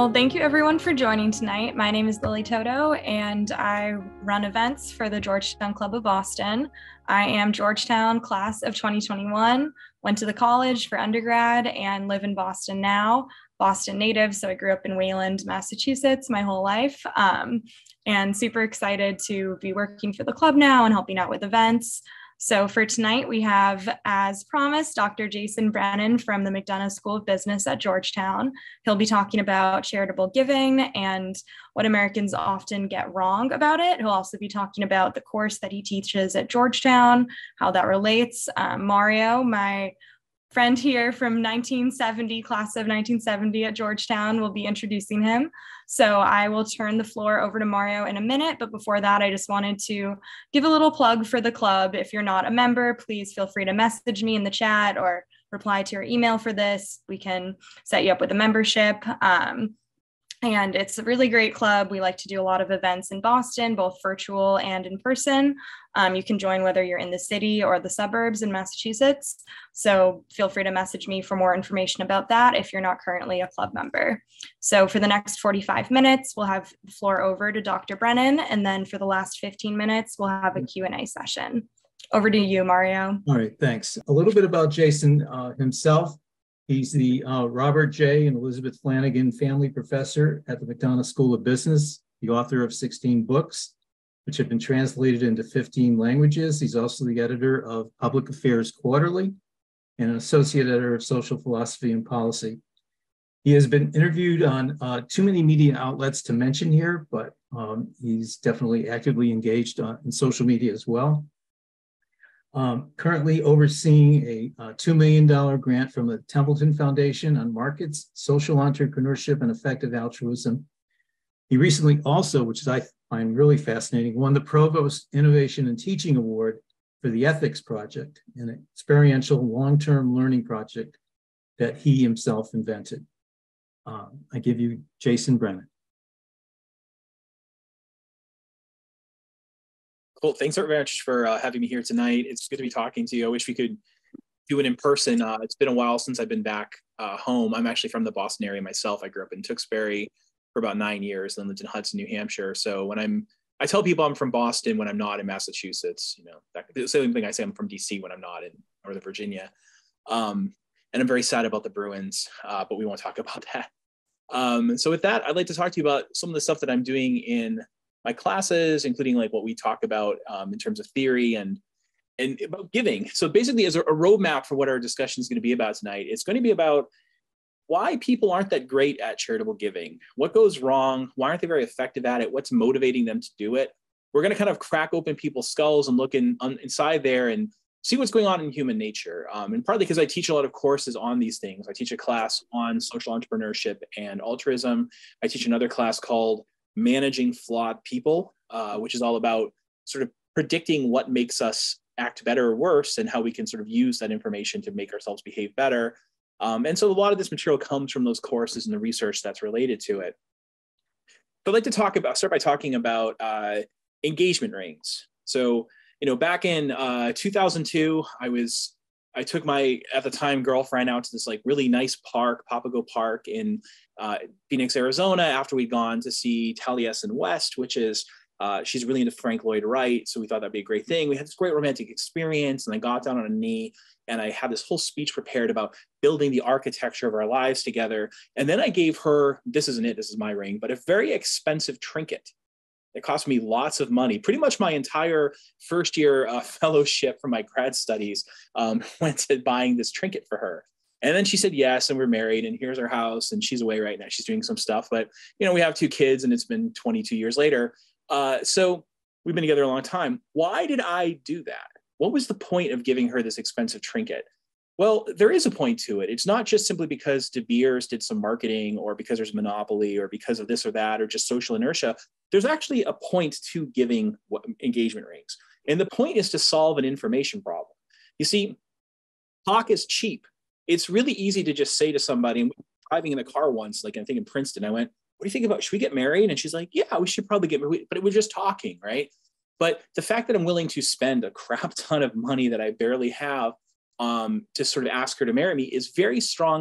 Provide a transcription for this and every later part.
Well, thank you everyone for joining tonight. My name is Lily Toto, and I run events for the Georgetown Club of Boston. I am Georgetown class of 2021, went to the college for undergrad and live in Boston now. Boston native, so I grew up in Wayland, Massachusetts my whole life, and super excited to be working for the club now and helping out with events. So for tonight, we have, as promised, Dr. Jason Brennan from the McDonough School of Business at Georgetown. He'll be talking about charitable giving and what Americans often get wrong about it. He'll also be talking about the course that he teaches at Georgetown, how that relates. Mario, my friend here from 1970, class of 1970 at Georgetown, will be introducing him. So I will turn the floor over to Mario in a minute. But before that, I just wanted to give a little plug for the club. If you're not a member, please feel free to message me in the chat or reply to your email for this. We can set you up with a membership. And it's a really great club. We like to do a lot of events in Boston, both virtual and in person. You can join whether you're in the city or the suburbs in Massachusetts. So feel free to message me for more information about that if you're not currently a club member. So for the next 45 minutes, we'll have the floor over to Dr. Brennan. And then for the last 15 minutes, we'll have a Q&A session. Over to you, Mario. All right, thanks. A little bit about Jason himself. He's the Robert J. and Elizabeth Flanagan Family Professor at the McDonough School of Business, the author of 16 books, which have been translated into 15 languages. He's also the editor of Public Affairs Quarterly and an associate editor of Social Philosophy and Policy. He has been interviewed on too many media outlets to mention here, but he's definitely actively engaged in social media as well. Currently overseeing a $2 million grant from the Templeton Foundation on markets, social entrepreneurship, and effective altruism. He recently also, which I find really fascinating, won the Provost Innovation and Teaching Award for the Ethics Project, an experiential long-term learning project that he himself invented. I give you Jason Brennan. Cool. Thanks very much for having me here tonight. It's good to be talking to you. I wish we could do it in person. It's been a while since I've been back home. I'm actually from the Boston area myself. I grew up in Tewksbury for about 9 years, then lived in Hudson, New Hampshire. So when I tell people I'm from Boston when I'm not in Massachusetts. You know, that's the same thing I say I'm from DC when I'm not in Northern Virginia. And I'm very sad about the Bruins, but we won't talk about that. So with that, I'd like to talk to you about some of the stuff that I'm doing in my classes, including like what we talk about in terms of theory and about giving. So basically, as a roadmap for what our discussion is going to be about tonight, it's going to be about why people aren't that great at charitable giving. What goes wrong? Why aren't they very effective at it? What's motivating them to do it? We're going to kind of crack open people's skulls and look inside there and see what's going on in human nature. And partly because I teach a lot of courses on these things. I teach a class on social entrepreneurship and altruism. I teach another class called Managing Flawed People, which is all about sort of predicting what makes us act better or worse and how we can sort of use that information to make ourselves behave better. And so a lot of this material comes from those courses and the research that's related to it. So I'd like to start by talking about engagement rings. So, you know, back in 2002, I took my, at the time, girlfriend out to this like really nice park, Papago Park in Phoenix, Arizona, after we'd gone to see Taliesin West, which is, she's really into Frank Lloyd Wright. So we thought that'd be a great thing. We had this great romantic experience, and I got down on a knee and I had this whole speech prepared about building the architecture of our lives together. And then I gave her, this isn't it, this is my ring, but a very expensive trinket. It cost me lots of money. Pretty much my entire first year fellowship for my grad studies went to buying this trinket for her. And then she said yes, and we're married, and here's our house, and she's away right now. She's doing some stuff, but you know, we have 2 kids, and it's been 22 years later. So we've been together a long time. Why did I do that? What was the point of giving her this expensive trinket? Well, there is a point to it. It's not just simply because De Beers did some marketing or because there's monopoly or because of this or that or just social inertia. There's actually a point to giving engagement rings. And the point is to solve an information problem. You see, talk is cheap. It's really easy to just say to somebody, and driving in a car once, like I think in Princeton, I went, what do you think about, should we get married? And she's like, yeah, we should probably get married. But it was just talking, right? But the fact that I'm willing to spend a crap ton of money that I barely have to sort of ask her to marry me is very strong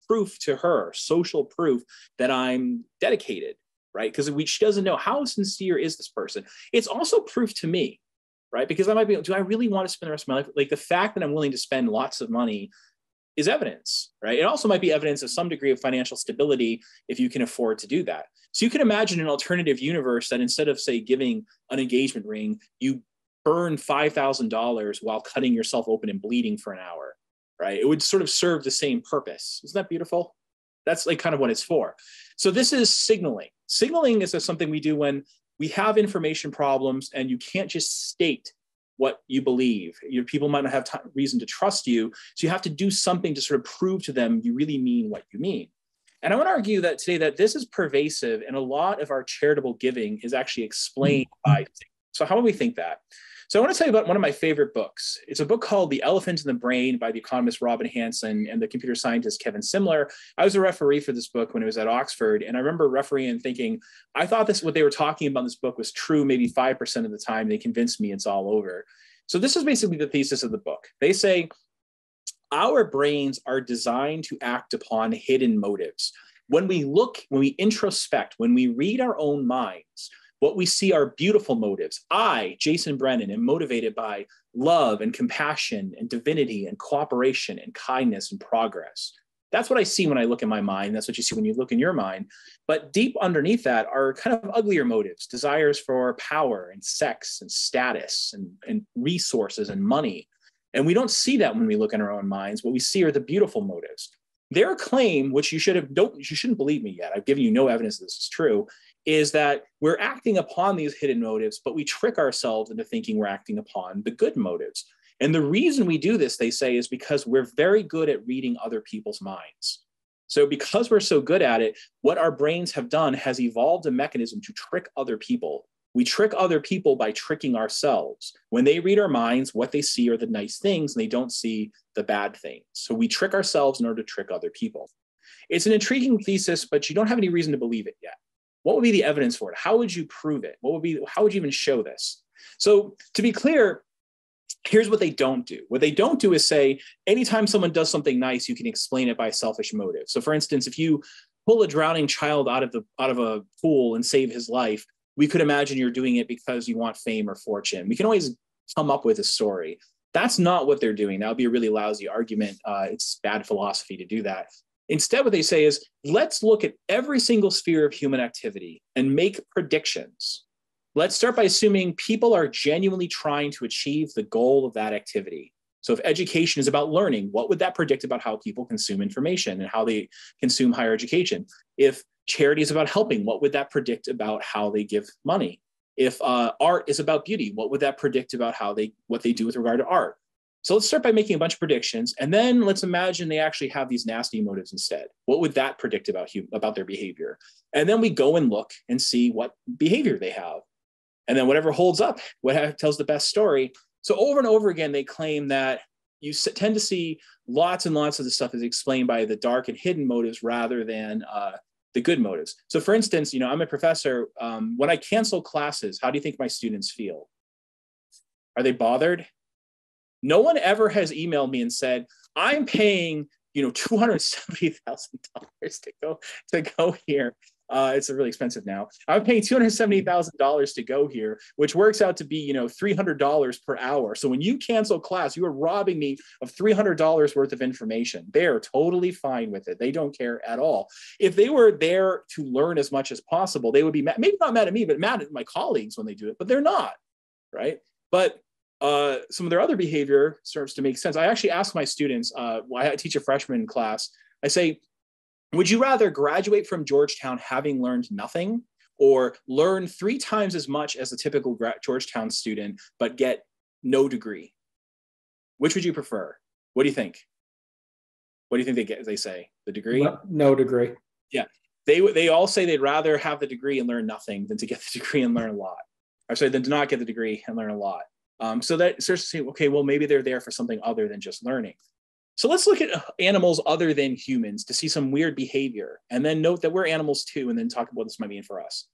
proof to her, social proof that I'm dedicated, right? Because she doesn't know how sincere is this person. It's also proof to me, right? Because I might be, do I really want to spend the rest of my life? Like the fact that I'm willing to spend lots of money is evidence, right? It also might be evidence of some degree of financial stability if you can afford to do that. So you can imagine an alternative universe that instead of, say, giving an engagement ring, you burn $5,000 while cutting yourself open and bleeding for an hour, right? It would sort of serve the same purpose. Isn't that beautiful? That's like kind of what it's for. So this is signaling. Signaling is something we do when we have information problems and you can't just state what you believe. People might not have reason to trust you. So you have to do something to sort of prove to them you really mean what you mean. And I want to argue that today that this is pervasive and a lot of our charitable giving is actually explained by things. So how do we think that? So I want to tell you about one of my favorite books. It's a book called The Elephant in the Brain by the economist Robin Hanson and the computer scientist Kevin Simler. I was a referee for this book when it was at Oxford. And I remember refereeing and thinking, I thought what they were talking about in this book was true maybe 5% of the time. They convinced me it's all over. So this is basically the thesis of the book. They say, our brains are designed to act upon hidden motives. When we introspect, when we read our own minds, what we see are beautiful motives. I, Jason Brennan, am motivated by love and compassion and divinity and cooperation and kindness and progress. That's what I see when I look in my mind. That's what you see when you look in your mind. But deep underneath that are kind of uglier motives, desires for power and sex and status and resources and money. And we don't see that when we look in our own minds. What we see are the beautiful motives. Their claim, which you shouldn't believe me yet, I've given you no evidence that this is true, is that we're acting upon these hidden motives, but we trick ourselves into thinking we're acting upon the good motives. And the reason we do this, they say, is because we're very good at reading other people's minds. So because we're so good at it, what our brains have done has evolved a mechanism to trick other people. We trick other people by tricking ourselves. When they read our minds, what they see are the nice things, and they don't see the bad things. So we trick ourselves in order to trick other people. It's an intriguing thesis, but you don't have any reason to believe it yet. What would be the evidence for it? How would you prove it? How would you even show this? So to be clear, here's what they don't do. What they don't do is say, anytime someone does something nice, you can explain it by selfish motive. So for instance, if you pull a drowning child out of a pool and save his life, we could imagine you're doing it because you want fame or fortune. We can always come up with a story. That's not what they're doing. That would be a really lousy argument. It's bad philosophy to do that. Instead, what they say is, let's look at every single sphere of human activity and make predictions. Let's start by assuming people are genuinely trying to achieve the goal of that activity. So if education is about learning, what would that predict about how people consume information and how they consume higher education? If charity is about helping, what would that predict about how they give money? If art is about beauty, what would that predict about what they do with regard to art? So let's start by making a bunch of predictions, and then let's imagine they actually have these nasty motives instead. What would that predict about their behavior? And then we go and look and see what behavior they have. And then whatever holds up, what tells the best story. So over and over again, they claim that you tend to see lots and lots of the stuff is explained by the dark and hidden motives rather than the good motives. So for instance, I'm a professor. When I cancel classes, how do you think my students feel? Are they bothered? No one ever has emailed me and said, I'm paying, $270,000 to go here. It's really expensive now. I'm paying $270,000 to go here, which works out to be, $300 per hour. So when you cancel class, you are robbing me of $300 worth of information. They're totally fine with it. They don't care at all. If they were there to learn as much as possible, they would be mad, maybe not mad at me, but mad at my colleagues when they do it, but they're not, right? But some of their other behavior starts to make sense. I actually ask my students, I teach a freshman class, I say, would you rather graduate from Georgetown having learned nothing or learn 3 times as much as a typical Georgetown student, but get no degree? Which would you prefer? What do you think? What do you think they say? The degree? No degree. Yeah. They all say they'd rather have the degree and learn nothing than to get the degree and learn a lot. Or sorry, than to not get the degree and learn a lot. So that starts to say, okay, well, maybe they're there for something other than just learning. So let's look at animals other than humans to see some weird behavior, and then note that we're animals too, and then talk about what this might mean for us.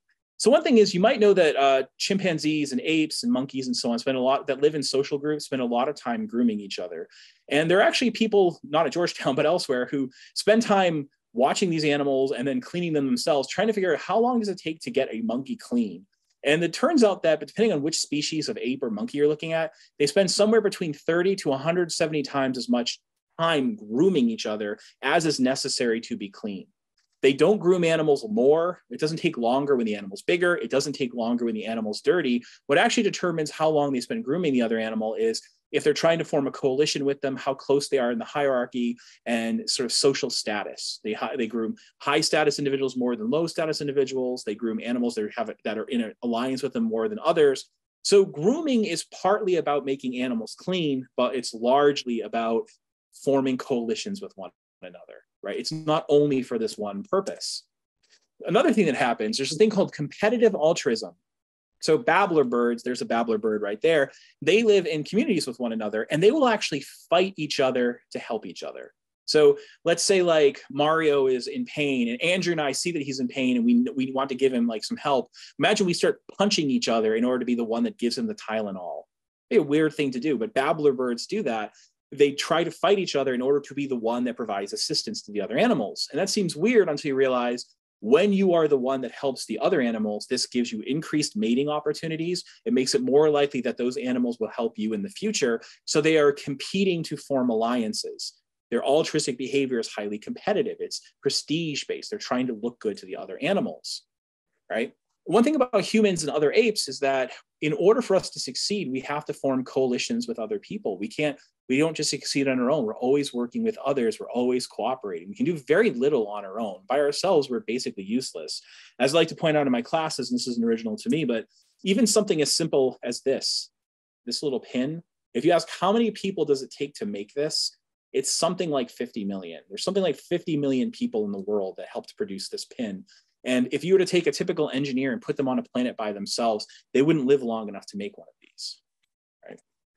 So one thing is, you might know that chimpanzees and apes and monkeys and so on that live in social groups spend a lot of time grooming each other. And there are actually people, not at Georgetown, but elsewhere, who spend time watching these animals and then cleaning them themselves, trying to figure out how long does it take to get a monkey clean. And it turns out that depending on which species of ape or monkey you're looking at, they spend somewhere between 30 to 170 times as much time grooming each other as is necessary to be clean. They don't groom animals more. It doesn't take longer when the animal's bigger. It doesn't take longer when the animal's dirty. What actually determines how long they spend grooming the other animal is if they're trying to form a coalition with them, how close they are in the hierarchy, and sort of social status. They groom high status individuals more than low status individuals. They groom animals that are in an alliance with them more than others. So grooming is partly about making animals clean, but it's largely about forming coalitions with one another, right? It's not only for this one purpose. Another thing that happens, there's a thing called competitive altruism. So babbler birds, there's a babbler bird right there. They live in communities with one another, and they will actually fight each other to help each other. So let's say like Mario is in pain, and Andrew and I see that he's in pain, and we want to give him like some help. Imagine we start punching each other in order to be the one that gives him the Tylenol. It's a weird thing to do, but babbler birds do that. They try to fight each other in order to be the one that provides assistance to the other animals. And that seems weird until you realize when you are the one that helps the other animals, this gives you increased mating opportunities. It makes it more likely that those animals will help you in the future. So they are competing to form alliances. Their altruistic behavior is highly competitive. It's prestige-based. They're trying to look good to the other animals, right? One thing about humans and other apes is that in order for us to succeed, we have to form coalitions with other people. We don't just succeed on our own. We're always working with others. We're always cooperating. We can do very little on our own. By ourselves, we're basically useless. As I like to point out in my classes, and this isn't original to me, but even something as simple as this little pin, if you ask how many people does it take to make this, it's something like 50 million. There's something like 50 million people in the world that helped produce this pin. And if you were to take a typical engineer and put them on a planet by themselves, they wouldn't live long enough to make one of these, right?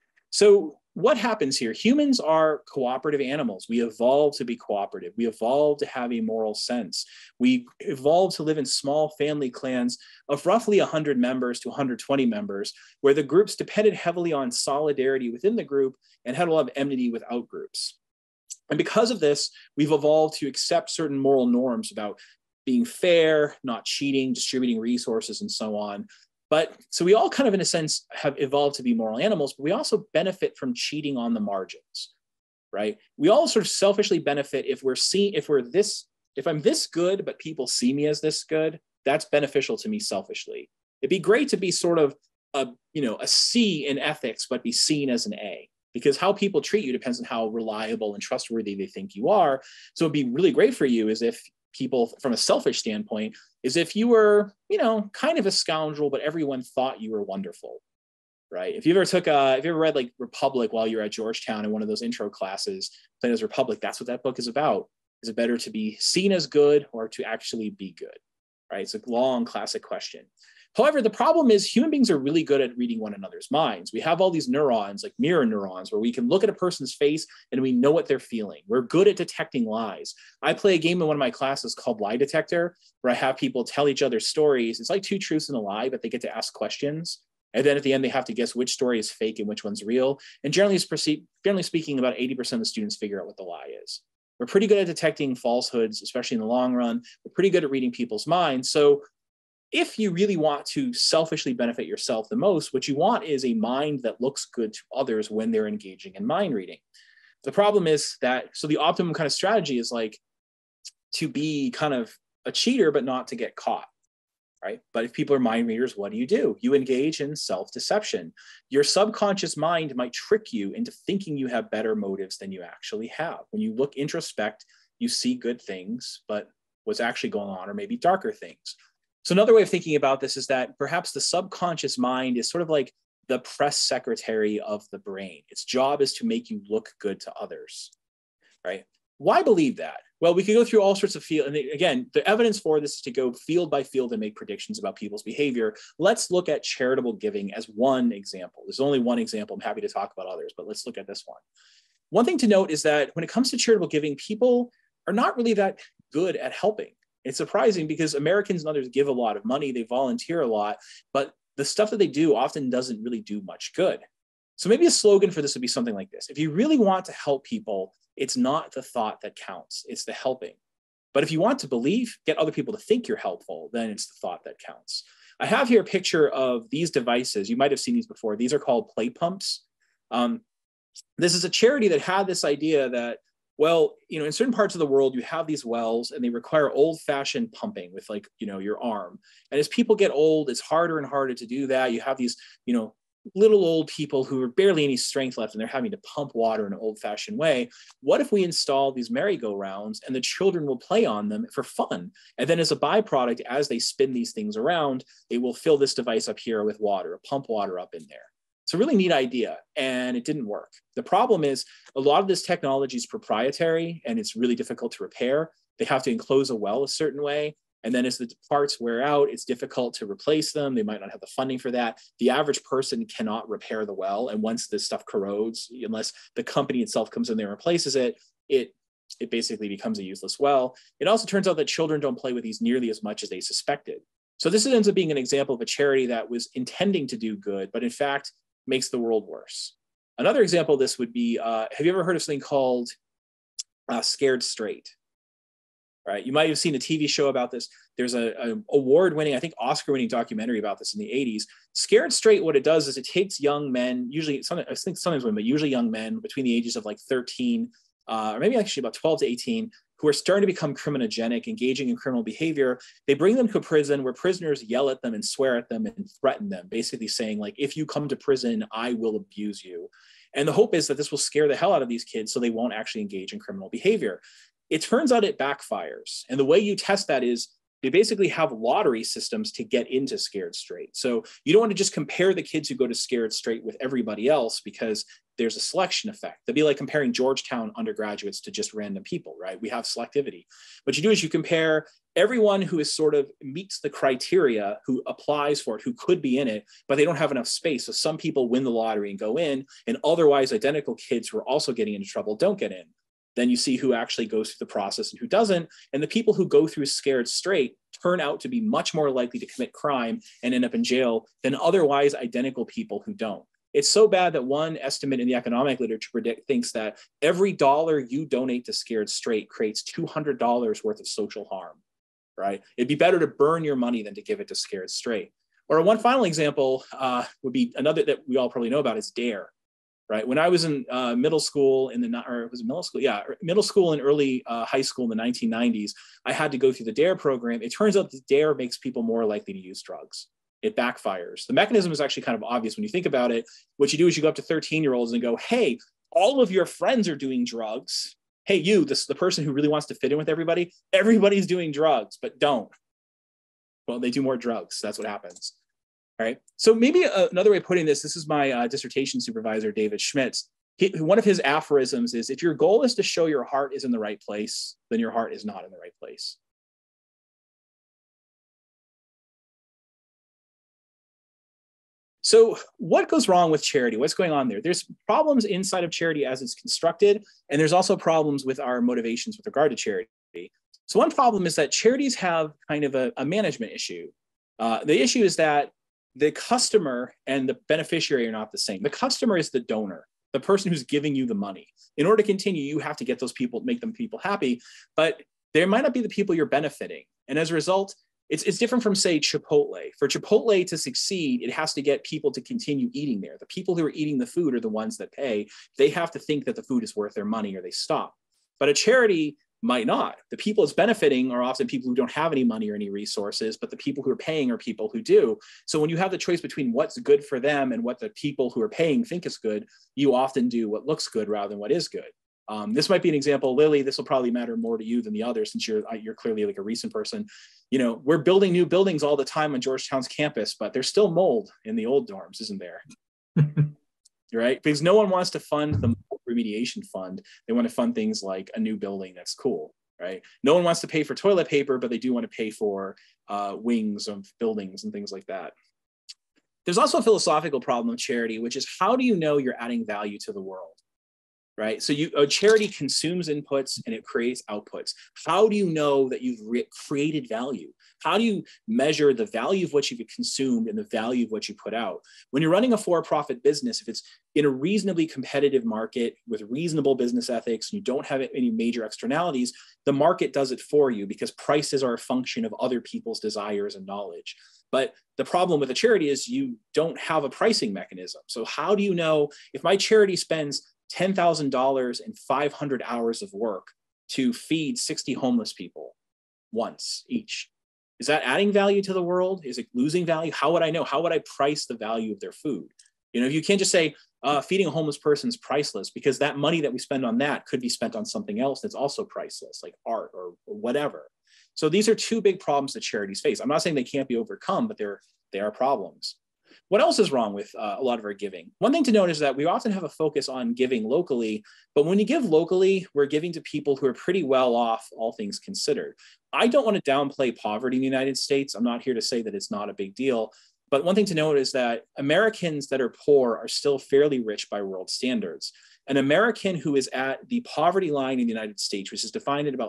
So what happens here? Humans are cooperative animals. We evolved to be cooperative. We evolved to have a moral sense. We evolved to live in small family clans of roughly 100 members to 120 members, where the groups depended heavily on solidarity within the group and had a lot of enmity with outgroups. And because of this, we've evolved to accept certain moral norms about being fair, not cheating, distributing resources, and so on. But so we all kind of, in a sense, have evolved to be moral animals, but we also benefit from cheating on the margins, right? We all sort of selfishly benefit if I'm this good, but people see me as this good, that's beneficial to me selfishly. It'd be great to be sort of a C in ethics, but be seen as an A, because how people treat you depends on how reliable and trustworthy they think you are. So it'd be really great for you is if people, from a selfish standpoint, is if you were, kind of a scoundrel, but everyone thought you were wonderful, right? If you ever read like Republic while you're at Georgetown in one of those intro classes, played as Republic, that's what that book is about. Is it better to be seen as good or to actually be good, right? It's a long classic question. However, the problem is human beings are really good at reading one another's minds. We have all these neurons, like mirror neurons, where we can look at a person's face and we know what they're feeling. We're good at detecting lies. I play a game in one of my classes called Lie Detector, where I have people tell each other stories. It's like two truths and a lie, but they get to ask questions. And then at the end, they have to guess which story is fake and which one's real. And generally speaking, about 80% of the students figure out what the lie is. We're pretty good at detecting falsehoods, especially in the long run. We're pretty good at reading people's minds. So if you really want to selfishly benefit yourself the most, what you want is a mind that looks good to others when they're engaging in mind reading. The problem is so the optimum kind of strategy is like to be kind of a cheater, but not to get caught, right? But if people are mind readers, what do? You engage in self-deception. Your subconscious mind might trick you into thinking you have better motives than you actually have. When you look introspect, you see good things, but what's actually going on are maybe darker things. So another way of thinking about this is that perhaps the subconscious mind is sort of like the press secretary of the brain. Its job is to make you look good to others, right? Why believe that? Well, we could go through all sorts of field, and again, the evidence for this is to go field by field and make predictions about people's behavior. Let's look at charitable giving as one example. There's only one example. I'm happy to talk about others, but let's look at this one. One thing to note is that when it comes to charitable giving, people are not really that good at helping. It's surprising because Americans and others give a lot of money, they volunteer a lot, but the stuff that they do often doesn't really do much good. So maybe a slogan for this would be something like this. If you really want to help people, it's not the thought that counts, it's the helping. But if you want to believe, get other people to think you're helpful, then it's the thought that counts. I have here a picture of these devices. You might have seen these before. These are called play pumps. This is a charity that had this idea that, well, in certain parts of the world, you have these wells and they require old-fashioned pumping with your arm. And as people get old, it's harder and harder to do that. You have these, little old people who are barely any strength left and they're having to pump water in an old-fashioned way. What if we install these merry-go-rounds and the children will play on them for fun? And then as a byproduct, as they spin these things around, they will fill this device up here with water, pump water up in there. It's a really neat idea, and it didn't work. The problem is a lot of this technology is proprietary and it's really difficult to repair. They have to enclose a well a certain way. And then as the parts wear out, it's difficult to replace them. They might not have the funding for that. The average person cannot repair the well. And once this stuff corrodes, unless the company itself comes in there and replaces it, it basically becomes a useless well. It also turns out that children don't play with these nearly as much as they suspected. So this ends up being an example of a charity that was intending to do good, but in fact makes the world worse. Another example of this would be, have you ever heard of something called Scared Straight? Right? You might have seen a TV show about this. There's an award-winning, I think Oscar-winning documentary about this in the 80s. Scared Straight, what it does is it takes young men, usually, I think sometimes women, but usually young men between the ages of like 13, or maybe actually about 12 to 18, who are starting to become criminogenic, engaging in criminal behavior. They bring them to a prison where prisoners yell at them and swear at them and threaten them, basically saying like, if you come to prison, I will abuse you. And the hope is that this will scare the hell out of these kids so they won't actually engage in criminal behavior. It turns out it backfires. And the way you test that is they basically have lottery systems to get into Scared Straight. So you don't want to just compare the kids who go to Scared Straight with everybody else because there's a selection effect. That'd be like comparing Georgetown undergraduates to just random people, right? We have selectivity. What you do is you compare everyone who is sort of meets the criteria, who applies for it, who could be in it, but they don't have enough space. So some people win the lottery and go in, and otherwise identical kids who are also getting into trouble don't get in. Then you see who actually goes through the process and who doesn't. And the people who go through Scared Straight turn out to be much more likely to commit crime and end up in jail than otherwise identical people who don't. It's so bad that one estimate in the economic literature thinks that every dollar you donate to Scared Straight creates $200 worth of social harm, right? It'd be better to burn your money than to give it to Scared Straight. Or one final example would be another that we all probably know about is DARE. Right. When I was in middle school middle school and early high school in the 1990s, I had to go through the DARE program. It turns out that DARE makes people more likely to use drugs. It backfires. The mechanism is actually kind of obvious when you think about it. What you do is you go up to 13-year-olds and go, hey, all of your friends are doing drugs. Hey, the person who really wants to fit in with everybody, everybody's doing drugs, but don't. Well, they do more drugs. That's what happens. All right. So maybe another way of putting this is my dissertation supervisor, David Schmitz. One of his aphorisms is, if your goal is to show your heart is in the right place, then your heart is not in the right place. So what goes wrong with charity? What's going on there? There's problems inside of charity as it's constructed, and there's also problems with our motivations with regard to charity. So one problem is that charities have kind of a management issue. The issue is that the customer and the beneficiary are not the same. The customer is the donor, the person who's giving you the money. In order to continue, you have to get those people, make them people happy, but they might not be the people you're benefiting. And as a result, it's different from, say, Chipotle. For Chipotle to succeed, it has to get people to continue eating there. The people who are eating the food are the ones that pay. They have to think that the food is worth their money or they stop. But a charity might not. The people it's benefiting are often people who don't have any money or any resources, but the people who are paying are people who do. So when you have the choice between what's good for them and what the people who are paying think is good, you often do what looks good rather than what is good. This might be an example. Lily, this will probably matter more to you than the others, since you're clearly like a recent person. We're building new buildings all the time on Georgetown's campus, but there's still mold in the old dorms, isn't there? Right? Because no one wants to fund the remediation fund. They want to fund things like a new building that's cool, right? No one wants to pay for toilet paper, but they do want to pay for wings of buildings and things like that. There's also a philosophical problem with charity, which is, how do you know you're adding value to the world? right? So a charity consumes inputs and it creates outputs. How do you know that you've created value? How do you measure the value of what you've consumed and the value of what you put out? When you're running a for-profit business, if it's in a reasonably competitive market with reasonable business ethics, and you don't have any major externalities, the market does it for you because prices are a function of other people's desires and knowledge. But the problem with a charity is you don't have a pricing mechanism. So how do you know if my charity spends $10,000 and 500 hours of work to feed 60 homeless people once each? Is that adding value to the world? Is it losing value? How would I know? How would I price the value of their food? You know, you can't just say feeding a homeless person is priceless, because that money that we spend on that could be spent on something else that's also priceless, like art or whatever. So these are two big problems that charities face. I'm not saying they can't be overcome, but they are problems. What else is wrong with a lot of our giving? One thing to note is that we often have a focus on giving locally, but when you give locally, we're giving to people who are pretty well off, all things considered. I don't want to downplay poverty in the United States. I'm not here to say that it's not a big deal, but one thing to note is that Americans that are poor are still fairly rich by world standards. An American who is at the poverty line in the United States, which is defined at about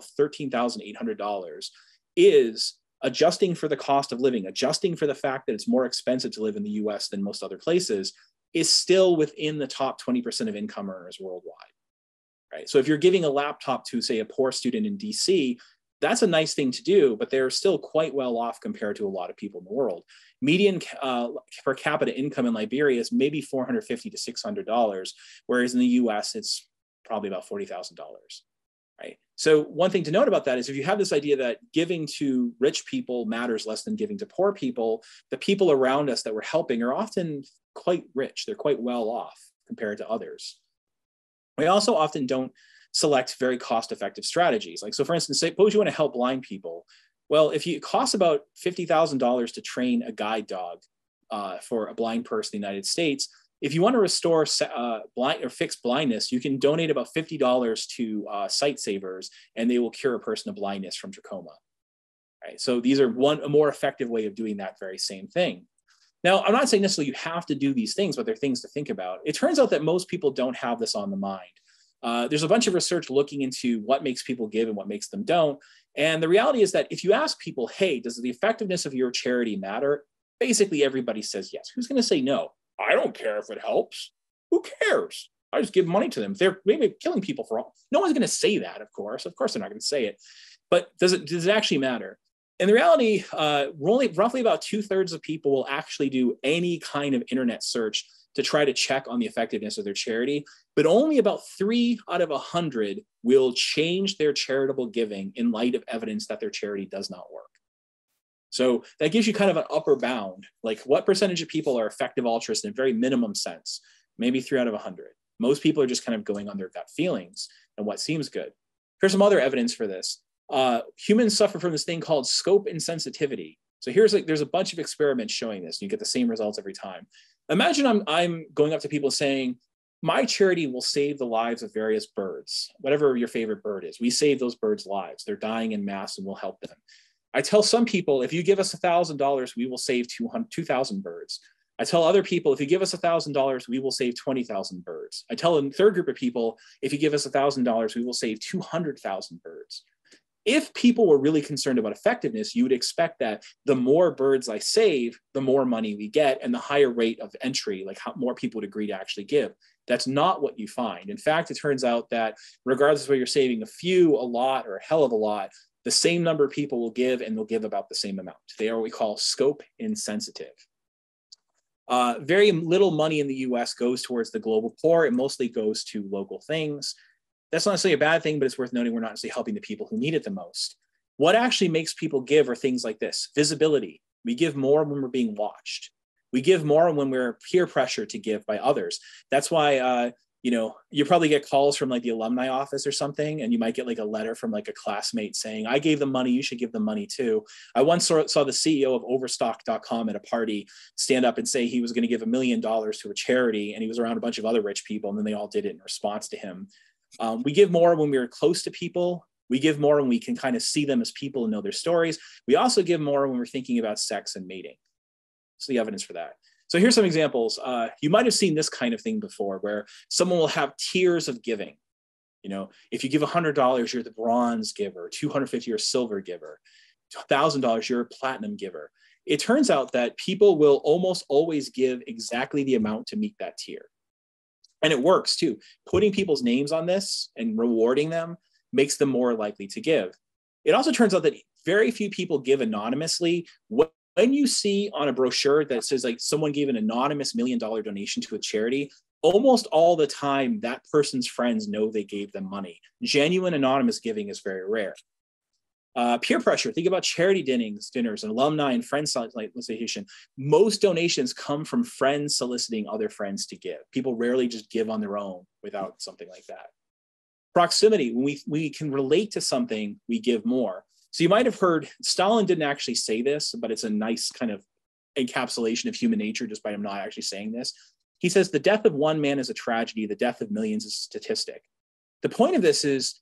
$13,800, is adjusting for the cost of living, adjusting for the fact that it's more expensive to live in the US than most other places, is still within the top 20% of income earners worldwide, right? So if you're giving a laptop to, say, a poor student in DC, that's a nice thing to do, but they're still quite well off compared to a lot of people in the world. Median per capita income in Liberia is maybe $450 to $600, whereas in the US, it's probably about $40,000. Right. So one thing to note about that is if you have this idea that giving to rich people matters less than giving to poor people, the people around us that we're helping are often quite rich. They're quite well off compared to others. We also often don't select very cost-effective strategies. Like, so for instance, suppose you want to help blind people. Well, if it costs about $50,000 to train a guide dog for a blind person in the United States, if you want to restore blind or fix blindness, you can donate about $50 to Sight Savers, and they will cure a person of blindness from trachoma. Right? So these are a more effective way of doing that very same thing. Now, I'm not saying necessarily you have to do these things, but they're things to think about. It turns out that most people don't have this on the mind. There's a bunch of research looking into what makes people give and what makes them don't. And the reality is that if you ask people, hey, does the effectiveness of your charity matter? Basically, everybody says yes. Who's going to say no? I don't care if it helps. Who cares? I just give money to them. They're maybe killing people for all. No one's going to say that, of course. Of course, they're not going to say it. But does it actually matter? In the reality, roughly about 2/3 of people will actually do any kind of internet search to try to check on the effectiveness of their charity. But only about 3 out of 100 will change their charitable giving in light of evidence that their charity does not work. So that gives you kind of an upper bound, like what percentage of people are effective altruists in a very minimum sense, maybe 3 out of 100. Most people are just kind of going on their gut feelings and what seems good. Here's some other evidence for this. Humans suffer from this thing called scope insensitivity. So there's a bunch of experiments showing this, and you get the same results every time. Imagine I'm going up to people saying, my charity will save the lives of various birds, whatever your favorite bird is. We save those birds' lives. They're dying in mass and we'll help them. I tell some people, if you give us $1,000, we will save 2,000 birds. I tell other people, if you give us $1,000, we will save 20,000 birds. I tell a third group of people, if you give us $1,000, we will save 200,000 birds. If people were really concerned about effectiveness, you would expect that the more birds I save, the more money we get, and the higher rate of entry, like how more people would agree to actually give. That's not what you find. In fact, it turns out that regardless of whether you're saving a few, a lot, or a hell of a lot, the same number of people will give, and they'll give about the same amount. They are what we call scope insensitive. Very little money in the US goes towards the global poor. It mostly goes to local things. That's not necessarily a bad thing, but it's worth noting we're not necessarily helping the people who need it the most. What actually makes people give are things like this: visibility. We give more when we're being watched. We give more when we're peer pressured to give by others. That's why, you probably get calls from like the alumni office or something, and you might get like a letter from like a classmate saying, I gave them money, you should give them money too. I once saw the CEO of Overstock.com at a party stand up and say he was going to give $1 million to a charity, and he was around a bunch of other rich people, and then they all did it in response to him. We give more when we're close to people. We give more when we can kind of see them as people and know their stories. We also give more when we're thinking about sex and mating. So the evidence for that. So here's some examples. You might have seen this kind of thing before, where someone will have tiers of giving. You know, if you give $100, you're the bronze giver, $250, you're a silver giver, $1,000, you're a platinum giver. It turns out that people will almost always give exactly the amount to meet that tier. And it works too. Putting people's names on this and rewarding them makes them more likely to give. It also turns out that very few people give anonymously. When you see on a brochure that says like someone gave an anonymous $1 million donation to a charity, almost all the time that person's friends know they gave them money. Genuine anonymous giving is very rare. Peer pressure. Think about charity dinners and alumni and friend solicitation. Most donations come from friends soliciting other friends to give. People rarely just give on their own without something like that. Proximity. When we can relate to something, we give more. So you might have heard, Stalin didn't actually say this, but it's a nice kind of encapsulation of human nature just by him not actually saying this. He says, the death of one man is a tragedy, the death of millions is a statistic. The point of this is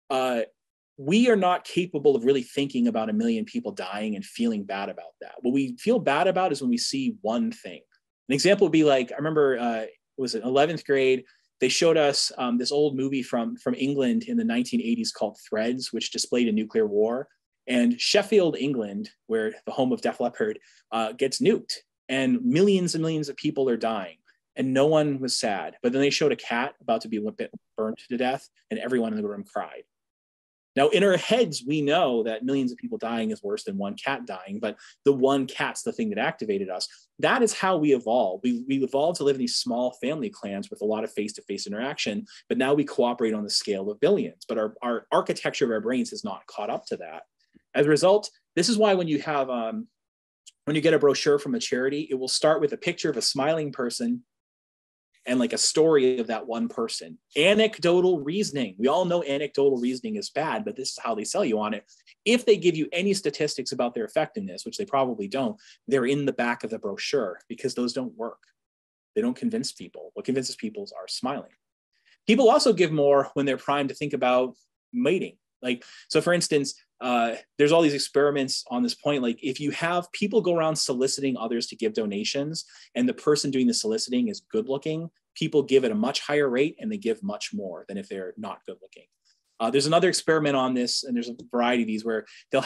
we are not capable of really thinking about 1 million people dying and feeling bad about that. What we feel bad about is when we see one thing. An example would be like, I remember it was in 11th grade, they showed us this old movie from England in the 1980s called Threads, which displayed a nuclear war. And Sheffield, England, where the home of Def Leppard, gets nuked. And millions of people are dying. And no one was sad. But then they showed a cat about to be burnt to death, and everyone in the room cried. Now, in our heads, we know that millions of people dying is worse than one cat dying, but the one cat's the thing that activated us. That is how we evolved. We evolved to live in these small family clans with a lot of face-to-face interaction, but now we cooperate on the scale of billions. But our architecture of our brains has not caught up to that. As a result, this is why when you have when you get a brochure from a charity, it will start with a picture of a smiling person and like a story of that one person. Anecdotal reasoning. We all know anecdotal reasoning is bad, but this is how they sell you on it. If they give you any statistics about their effectiveness, which they probably don't, they're in the back of the brochure because those don't work. They don't convince people. What convinces people is our smiling. People also give more when they're primed to think about mating. Like, so for instance, there's all these experiments on this point. Like if you have people go around soliciting others to give donations and the person doing the soliciting is good looking, people give at a much higher rate and they give much more than if they're not good looking. There's another experiment on this, and there's a variety of these where they'll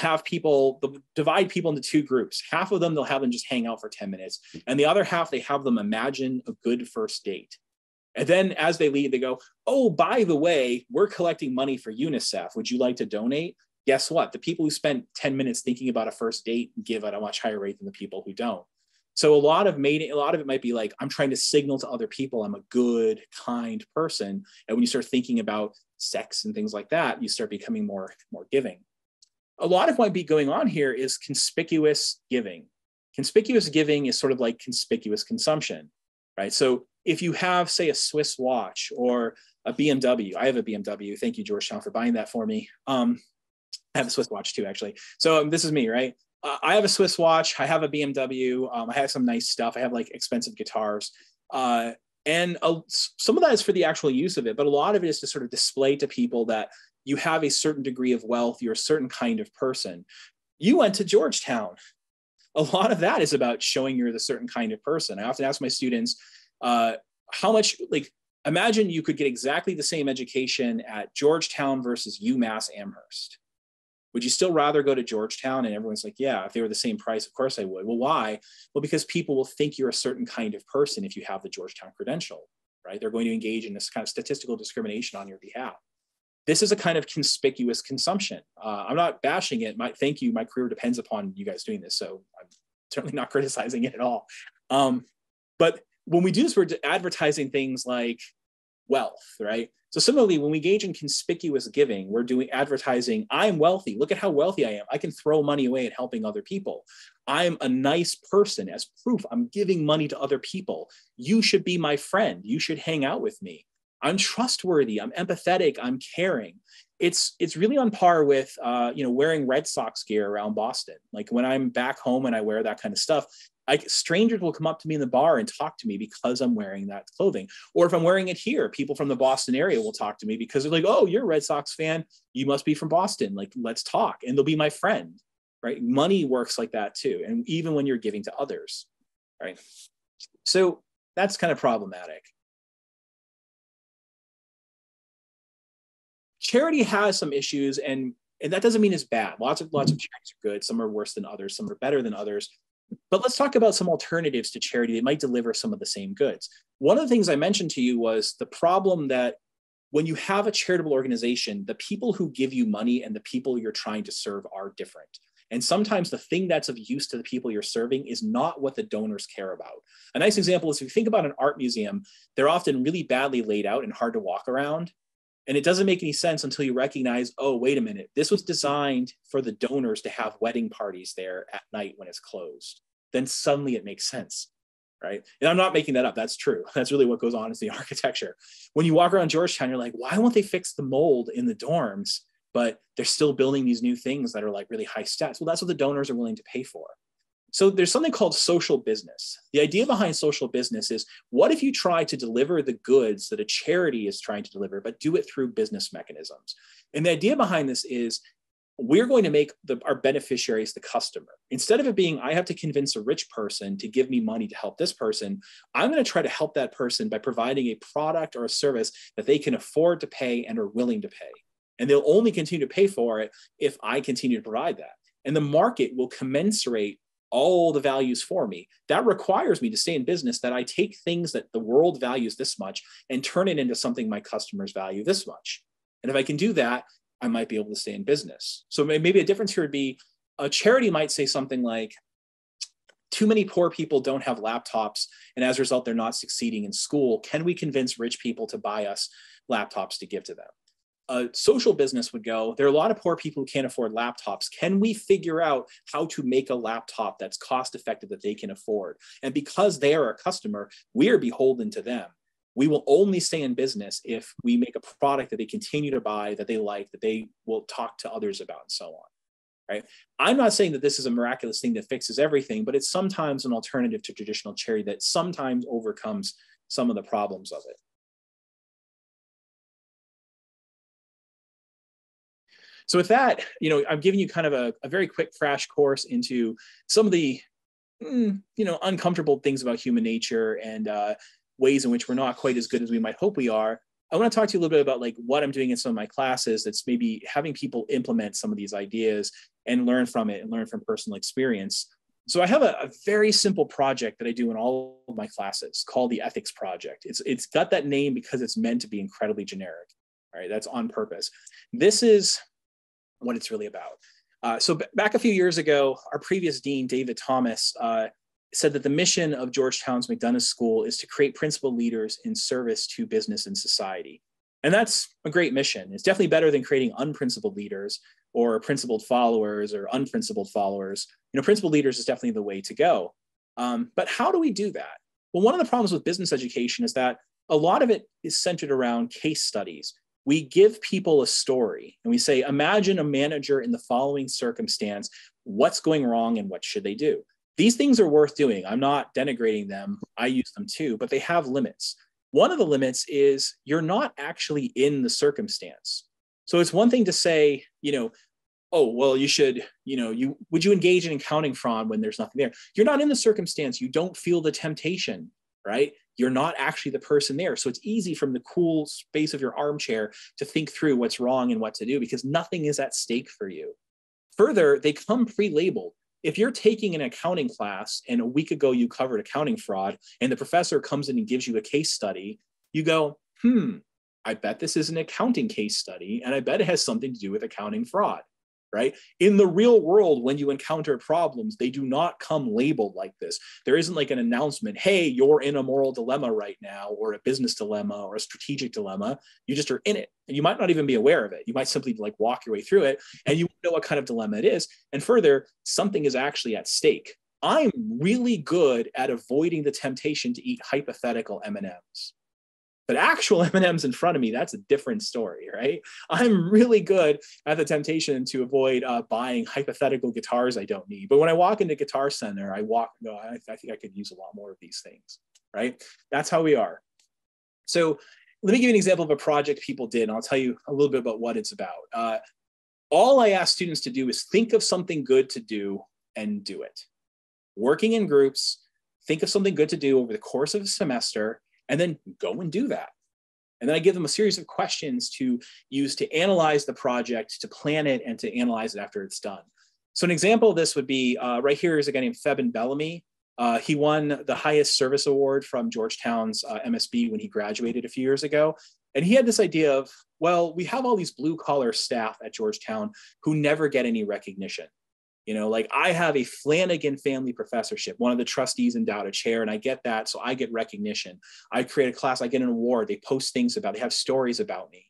divide people into two groups. Half of them, they'll have them just hang out for 10 minutes. And the other half, they have them imagine a good first date. And then as they leave, they go, oh, by the way, we're collecting money for UNICEF. Would you like to donate? Guess what? The people who spent 10 minutes thinking about a first date give at a much higher rate than the people who don't. So a lot of it might be like, I'm trying to signal to other people I'm a good, kind person. And when you start thinking about sex and things like that, you start becoming more giving. A lot of what might be going on here is conspicuous giving. Conspicuous giving is sort of like conspicuous consumption, right? So if you have, say, a Swiss watch or a BMW, I have a BMW. Thank you, Georgetown, for buying that for me. I have a Swiss watch too, actually. So this is me, right? I have a Swiss watch. I have a BMW. I have some nice stuff. I have like expensive guitars. And some of that is for the actual use of it, but a lot of it is to sort of display to people that you have a certain degree of wealth. You're a certain kind of person. You went to Georgetown. A lot of that is about showing you're the certain kind of person. I often ask my students, how much, like, imagine you could get exactly the same education at Georgetown versus UMass Amherst. Would you still rather go to Georgetown? And everyone's like, yeah, if they were the same price, of course I would. Well, why? Well, because people will think you're a certain kind of person if you have the Georgetown credential, right? They're going to engage in this kind of statistical discrimination on your behalf. This is a kind of conspicuous consumption. I'm not bashing it. Thank you. My career depends upon you guys doing this. So I'm certainly not criticizing it at all. But when we do this, we're advertising things like wealth, right? So similarly, when we engage in conspicuous giving, we're doing advertising. I'm wealthy. Look at how wealthy I am. I can throw money away at helping other people. I'm a nice person. As proof, I'm giving money to other people. You should be my friend. You should hang out with me. I'm trustworthy. I'm empathetic. I'm caring. It's really on par with wearing Red Sox gear around Boston. Like when I'm back home and I wear that kind of stuff, strangers will come up to me in the bar and talk to me because I'm wearing that clothing. Or if I'm wearing it here, people from the Boston area will talk to me because they're like, oh, you're a Red Sox fan. You must be from Boston. Like, let's talk. And they'll be my friend, right? Money works like that too. And even when you're giving to others, right? So that's kind of problematic. Charity has some issues, and that doesn't mean it's bad. Lots of charities are good. Some are worse than others. Some are better than others. But let's talk about some alternatives to charity that might deliver some of the same goods. One of the things I mentioned to you was the problem that when you have a charitable organization, the people who give you money and the people you're trying to serve are different. And sometimes the thing that's of use to the people you're serving is not what the donors care about. A nice example is if you think about an art museum, they're often really badly laid out and hard to walk around. And it doesn't make any sense until you recognize, oh, wait a minute, this was designed for the donors to have wedding parties there at night when it's closed. Then suddenly it makes sense, right? And I'm not making that up. That's true. That's really what goes on is the architecture. When you walk around Georgetown, you're like, why won't they fix the mold in the dorms? But they're still building these new things that are like really high stats. Well, that's what the donors are willing to pay for. So there's something called social business. The idea behind social business is, what if you try to deliver the goods that a charity is trying to deliver, but do it through business mechanisms? And the idea behind this is, we're going to make our beneficiaries the customer. Instead of it being, I have to convince a rich person to give me money to help this person, I'm going to try to help that person by providing a product or a service that they can afford to pay and are willing to pay. And they'll only continue to pay for it if I continue to provide that. And the market will commensurate all the values for me. That requires me to stay in business, that I take things that the world values this much and turn it into something my customers value this much. And if I can do that, I might be able to stay in business. So maybe a difference here would be, a charity might say something like, too many poor people don't have laptops, and as a result, they're not succeeding in school. Can we convince rich people to buy us laptops to give to them? A social business would go, there are a lot of poor people who can't afford laptops. Can we figure out how to make a laptop that's cost effective that they can afford? And because they are a customer, we are beholden to them. We will only stay in business if we make a product that they continue to buy, that they like, that they will talk to others about, and so on. Right? I'm not saying that this is a miraculous thing that fixes everything, but it's sometimes an alternative to traditional charity that sometimes overcomes some of the problems of it. So with that, I'm giving you kind of a very quick crash course into some of the, uncomfortable things about human nature and ways in which we're not quite as good as we might hope we are. I want to talk to you a little bit about like what I'm doing in some of my classes that's maybe having people implement some of these ideas and learn from it and learn from personal experience. So I have a very simple project that I do in all of my classes called the Ethics Project. It's got that name because it's meant to be incredibly generic. All right, that's on purpose. This is what it's really about. So back a few years ago, our previous dean, David Thomas, said that the mission of Georgetown's McDonough School is to create principled leaders in service to business and society. And that's a great mission. It's definitely better than creating unprincipled leaders or principled followers or unprincipled followers. Principled leaders is definitely the way to go. But how do we do that? Well, one of the problems with business education is that a lot of it is centered around case studies. We give people a story and we say, imagine a manager in the following circumstance, what's going wrong and what should they do? These things are worth doing. I'm not denigrating them. I use them too, but they have limits. One of the limits is you're not actually in the circumstance. So it's one thing to say, oh, well, you should, would you engage in accounting fraud when there's nothing there? You're not in the circumstance. You don't feel the temptation, right? You're not actually the person there. So it's easy from the cool space of your armchair to think through what's wrong and what to do because nothing is at stake for you. Further, they come pre-labeled. If you're taking an accounting class and a week ago you covered accounting fraud and the professor comes in and gives you a case study, you go, I bet this is an accounting case study and I bet it has something to do with accounting fraud. Right? In the real world, when you encounter problems, they do not come labeled like this. There isn't like an announcement, hey, you're in a moral dilemma right now, or a business dilemma, or a strategic dilemma. You just are in it. And you might not even be aware of it. You might simply like walk your way through it and you know what kind of dilemma it is. And further, something is actually at stake. I'm really good at avoiding the temptation to eat hypothetical M&Ms. But actual M&Ms in front of me, that's a different story, right? I'm really good at the temptation to avoid buying hypothetical guitars I don't need. But when I walk into Guitar Center, I think I could use a lot more of these things, right? That's how we are. So let me give you an example of a project people did, and I'll tell you a little bit about what it's about. All I ask students to do is think of something good to do and do it. Working in groups, think of something good to do over the course of a semester, and then go and do that. And then I give them a series of questions to use to analyze the project, to plan it, and to analyze it after it's done. So an example of this would be, right here is a guy named Febin Bellamy. He won the highest service award from Georgetown's MSB when he graduated a few years ago. And he had this idea of, well, we have all these blue collar staff at Georgetown who never get any recognition. You know, like I have a Flanagan family professorship. One of the trustees endowed a chair, and I get that, so I get recognition. I create a class, I get an award. They post things about, they have stories about me.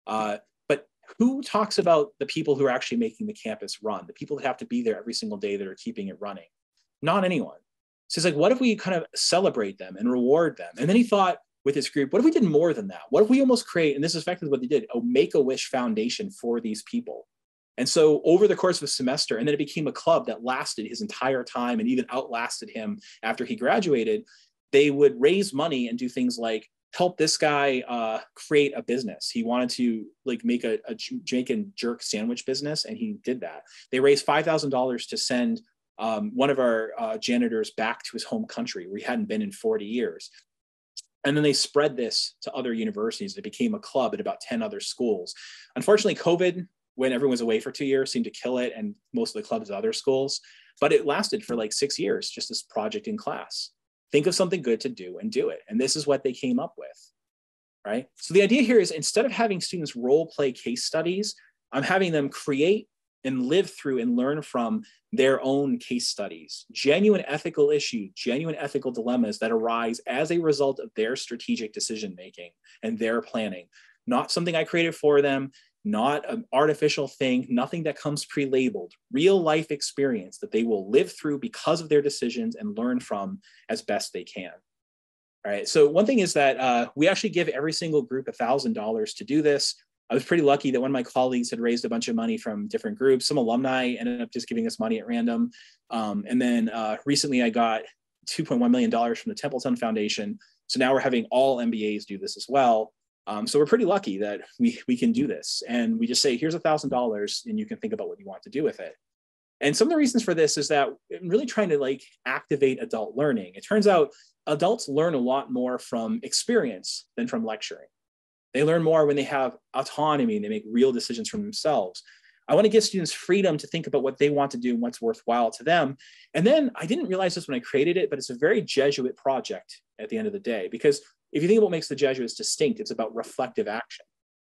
But who talks about the people who are actually making the campus run? The people that have to be there every single day that are keeping it running? Not anyone. So it's like, what if we kind of celebrate them and reward them? And then he thought with his group, what if we did more than that? What if we almost create, and this is effectively what they did, a Make-A-Wish Foundation for these people. And so over the course of a semester, and then it became a club that lasted his entire time and even outlasted him after he graduated, they would raise money and do things like help this guy create a business. He wanted to like make a Jamaican jerk sandwich business, and he did that. They raised $5,000 to send one of our janitors back to his home country where he hadn't been in 40 years. And then they spread this to other universities. It became a club at about 10 other schools. Unfortunately, COVID, when everyone was away for 2 years, seemed to kill it, and most of the clubs at other schools. But it lasted for like 6 years, just this project in class. Think of something good to do and do it. And this is what they came up with, right? So the idea here is, instead of having students role play case studies, I'm having them create and live through and learn from their own case studies, genuine ethical issues, genuine ethical dilemmas that arise as a result of their strategic decision-making and their planning. Not something I created for them, not an artificial thing, nothing that comes pre-labeled, real life experience that they will live through because of their decisions and learn from as best they can. All right, so one thing is that we actually give every single group $1,000 to do this. I was pretty lucky that one of my colleagues had raised a bunch of money from different groups. Some alumni ended up just giving us money at random. And then recently I got $2.1 million from the Templeton Foundation. So now we're having all MBAs do this as well. So we're pretty lucky that we can do this. And we just say, here's $1,000 and you can think about what you want to do with it. And some of the reasons for this is that I'm really trying to like activate adult learning. It turns out adults learn a lot more from experience than from lecturing. They learn more when they have autonomy and they make real decisions for themselves. I want to give students freedom to think about what they want to do and what's worthwhile to them. And then I didn't realize this when I created it, but it's a very Jesuit project at the end of the day, because if you think about what makes the Jesuits distinct, it's about reflective action.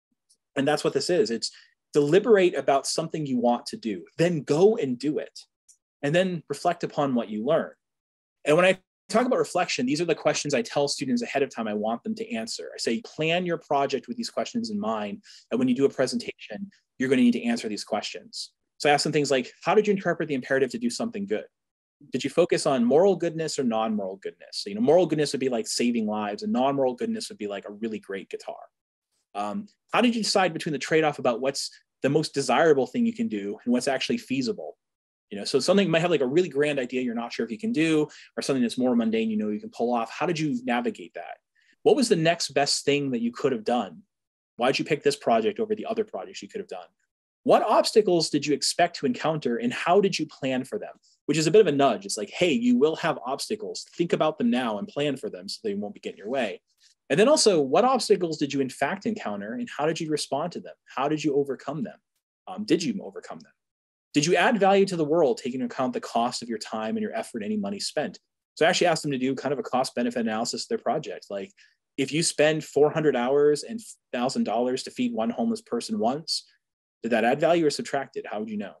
And that's what this is. It's deliberate about something you want to do, then go and do it, and then reflect upon what you learn. And when I talk about reflection, these are the questions I tell students ahead of time I want them to answer. I say, plan your project with these questions in mind. And when you do a presentation, you're going to need to answer these questions. So I ask them things like, how did you interpret the imperative to do something good? Did you focus on moral goodness or non-moral goodness? So, you know, moral goodness would be like saving lives, and non-moral goodness would be like a really great guitar. How did you decide between the trade-off about what's the most desirable thing you can do and what's actually feasible? You know, so something might have like a really grand idea you're not sure if you can do, or something that's more mundane, you know, you can pull off. How did you navigate that? What was the next best thing that you could have done? Why did you pick this project over the other projects you could have done? What obstacles did you expect to encounter, and how did you plan for them? Which is a bit of a nudge. It's like, hey, you will have obstacles. Think about them now and plan for them so they won't be getting in your way. And then also, what obstacles did you in fact encounter, and how did you respond to them? How did you overcome them? Did you overcome them? Did you add value to the world, taking into account the cost of your time and your effort, any money spent? So I actually asked them to do kind of a cost-benefit analysis of their project. Like, if you spend 400 hours and $1,000 to feed one homeless person once, did that add value or subtract it? How would you know?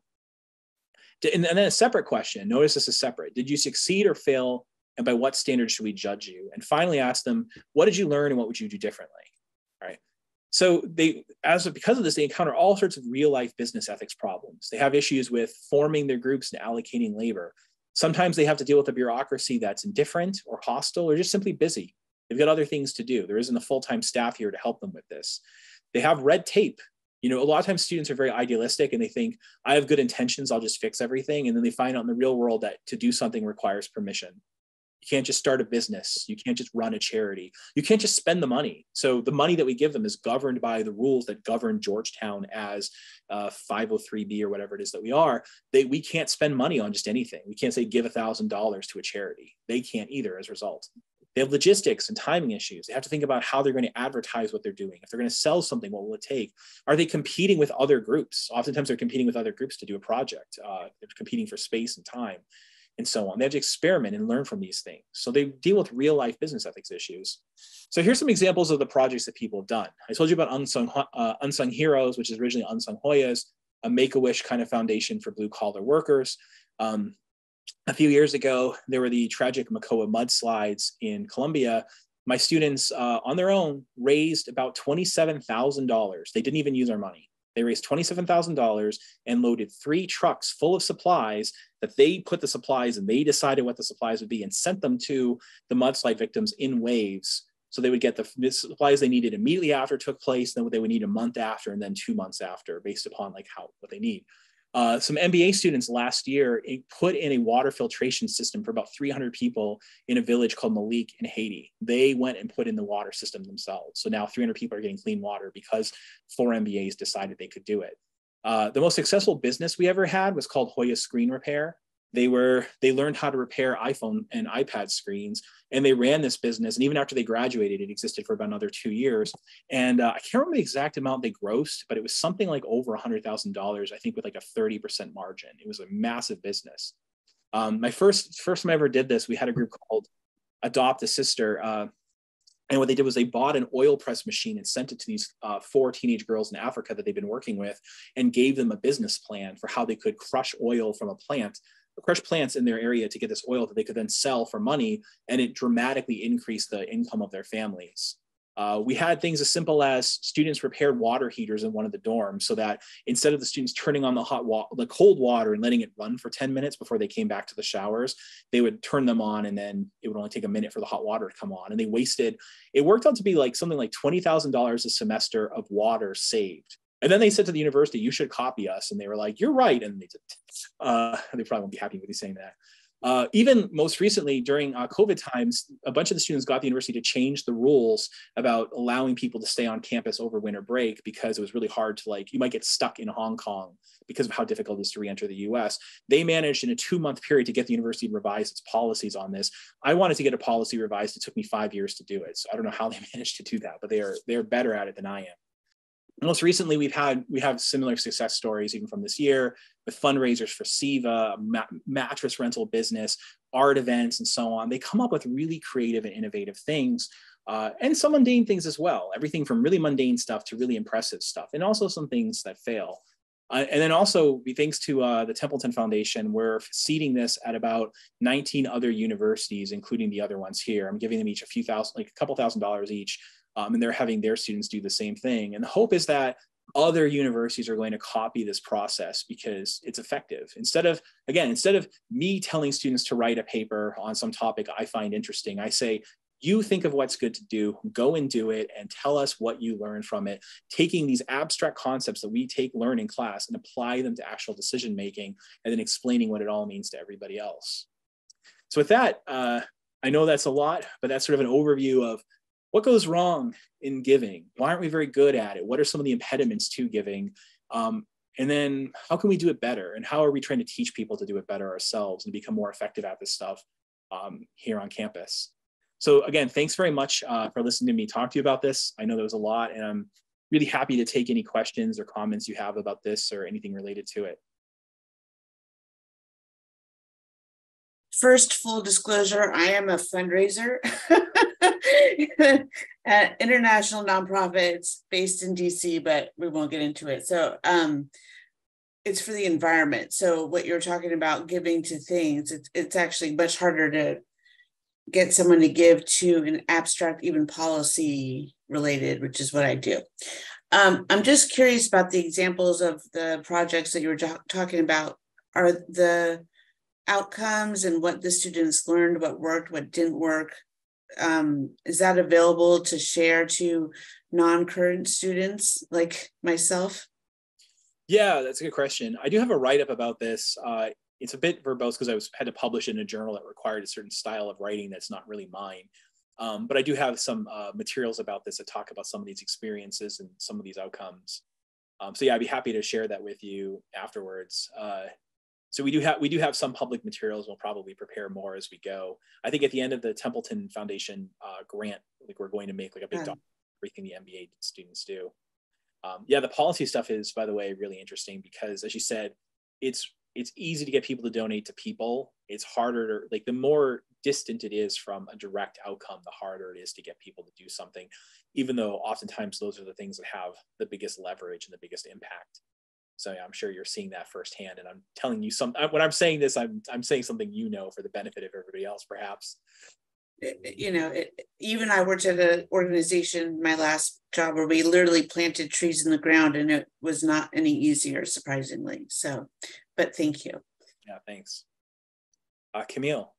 And then a separate question, notice this is separate. Did you succeed or fail? And by what standards should we judge you? And finally ask them, what did you learn and what would you do differently? All right. So because of this, they encounter all sorts of real life business ethics problems. They have issues with forming their groups and allocating labor. Sometimes they have to deal with a bureaucracy that's indifferent or hostile or just simply busy. They've got other things to do. There isn't a full-time staff here to help them with this. They have red tape. You know, a lot of times students are very idealistic and they think, I have good intentions, I'll just fix everything. And then they find out in the real world that to do something requires permission. You can't just start a business. You can't just run a charity. You can't just spend the money. So the money that we give them is governed by the rules that govern Georgetown as 503B or whatever it is that we are. We can't spend money on just anything. We can't say give $1,000 to a charity. They can't either as a result. They have logistics and timing issues. They have to think about how they're going to advertise what they're doing. If they're going to sell something, what will it take? Are they competing with other groups? Oftentimes they're competing with other groups to do a project. They're competing for space and time and so on. They have to experiment and learn from these things. So they deal with real life business ethics issues. So here's some examples of the projects that people have done. I told you about Unsung Heroes, which is originally Unsung Hoyas, a Make-A-Wish kind of foundation for blue collar workers. A few years ago, there were the tragic Macoa mudslides in Colombia. My students on their own raised about $27,000. They didn't even use our money. They raised $27,000 and loaded 3 trucks full of supplies that they put the supplies and they decided what the supplies would be and sent them to the mudslide victims in waves. So they would get the supplies they needed immediately after it took place, then what they would need a month after, and then 2 months after, based upon like what they need. Some MBA students last year put in a water filtration system for about 300 people in a village called Malik in Haiti. They went and put in the water system themselves. So now 300 people are getting clean water because 4 MBAs decided they could do it. The most successful business we ever had was called Hoya Screen Repair. They learned how to repair iPhone and iPad screens, and they ran this business. And even after they graduated, it existed for about another 2 years. And I can't remember the exact amount they grossed, but it was something like over $100,000, I think, with like a 30% margin. It was a massive business. My first time I ever did this, we had a group called Adopt a Sister. And what they did was they bought an oil press machine and sent it to these 4 teenage girls in Africa that they've been working with, and gave them a business plan for how they could crush oil from a plant, crush plants in their area to get this oil that they could then sell for money, and it dramatically increased the income of their families. We had things as simple as students repaired water heaters in one of the dorms, so that instead of the students turning on the cold water and letting it run for 10 minutes before they came back to the showers, they would turn them on, and then it would only take a minute for the hot water to come on. And it worked out to be like something like $20,000 a semester of water saved. And then they said to the university, you should copy us. And they were like, you're right. And they did. They probably won't be happy with me saying that. Even most recently, during COVID times, a bunch of the students got the university to change the rules about allowing people to stay on campus over winter break, because it was really hard to, you might get stuck in Hong Kong because of how difficult it is to re-enter the US. They managed in a 2-month period to get the university to revise its policies on this. I wanted to get a policy revised. It took me 5 years to do it. So I don't know how they managed to do that, but they're better at it than I am. Most recently, we have similar success stories even from this year, with fundraisers for SIVA, mattress rental business, art events, and so on. They come up with really creative and innovative things, and some mundane things as well. Everything from really mundane stuff to really impressive stuff, and also some things that fail. And then also, thanks to the Templeton Foundation, we're seeding this at about 19 other universities, including the other ones here. I'm giving them each a couple $1,000s each. And they're having their students do the same thing. And the hope is that other universities are going to copy this process because it's effective. Instead of me telling students to write a paper on some topic I find interesting, I say, you think of what's good to do, go and do it, and tell us what you learned from it, taking these abstract concepts that we learn in class and apply them to actual decision making, and then explaining what it all means to everybody else. So with that, I know that's a lot, but that's sort of an overview of what goes wrong in giving? Why aren't we very good at it? What are some of the impediments to giving? And then how can we do it better? And how are we trying to teach people to do it better ourselves and become more effective at this stuff here on campus? So again, thanks very much for listening to me talk to you about this. I know there was a lot, and I'm really happy to take any questions or comments you have about this or anything related to it. First, full disclosure, I am a fundraiser at international nonprofits based in DC, but we won't get into it. So it's for the environment. So what you're talking about, giving to things, it's actually much harder to get someone to give to an abstract, even policy related, which is what I do. I'm just curious about the examples of the projects that you were talking about. Are the outcomes and what the students learned, what worked, what didn't work, is that available to share to non-current students like myself? Yeah, that's a good question. I do have a write-up about this it's a bit verbose because I had to publish in a journal that required a certain style of writing that's not really mine. But I do have some materials about this that talk about some of these experiences and some of these outcomes. So yeah, I'd be happy to share that with you afterwards. So we do have some public materials. We'll probably prepare more as we go. I think at the end of the Templeton Foundation grant, like we're going to make like a big document, everything the MBA students do. Yeah, the policy stuff is, by the way, really interesting because, as you said, it's easy to get people to donate to people. It's harder to, like, the more distant it is from a direct outcome, the harder it is to get people to do something, even though oftentimes those are the things that have the biggest leverage and the biggest impact. So yeah, I'm sure you're seeing that firsthand. And I'm telling you when I'm saying this, I'm saying something, for the benefit of everybody else, perhaps. Even I worked at an organization, my last job, where we literally planted trees in the ground, and it was not any easier, surprisingly. So, but thank you. Yeah, thanks. Camille.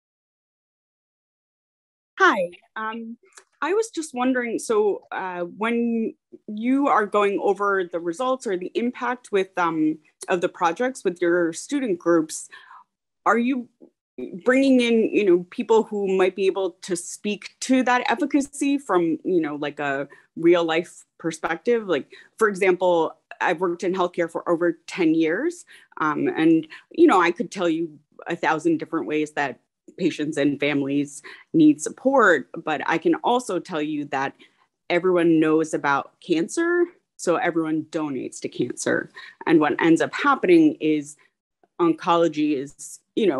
Hi. I was just wondering, so when you are going over the results or the impact with of the projects with your student groups, are you bringing in, people who might be able to speak to that efficacy from, like a real life perspective? Like, for example, I've worked in healthcare for over 10 years. And, I could tell you 1,000 different ways that patients and families need support, but I can also tell you that everyone knows about cancer, so everyone donates to cancer. And what ends up happening is oncology is,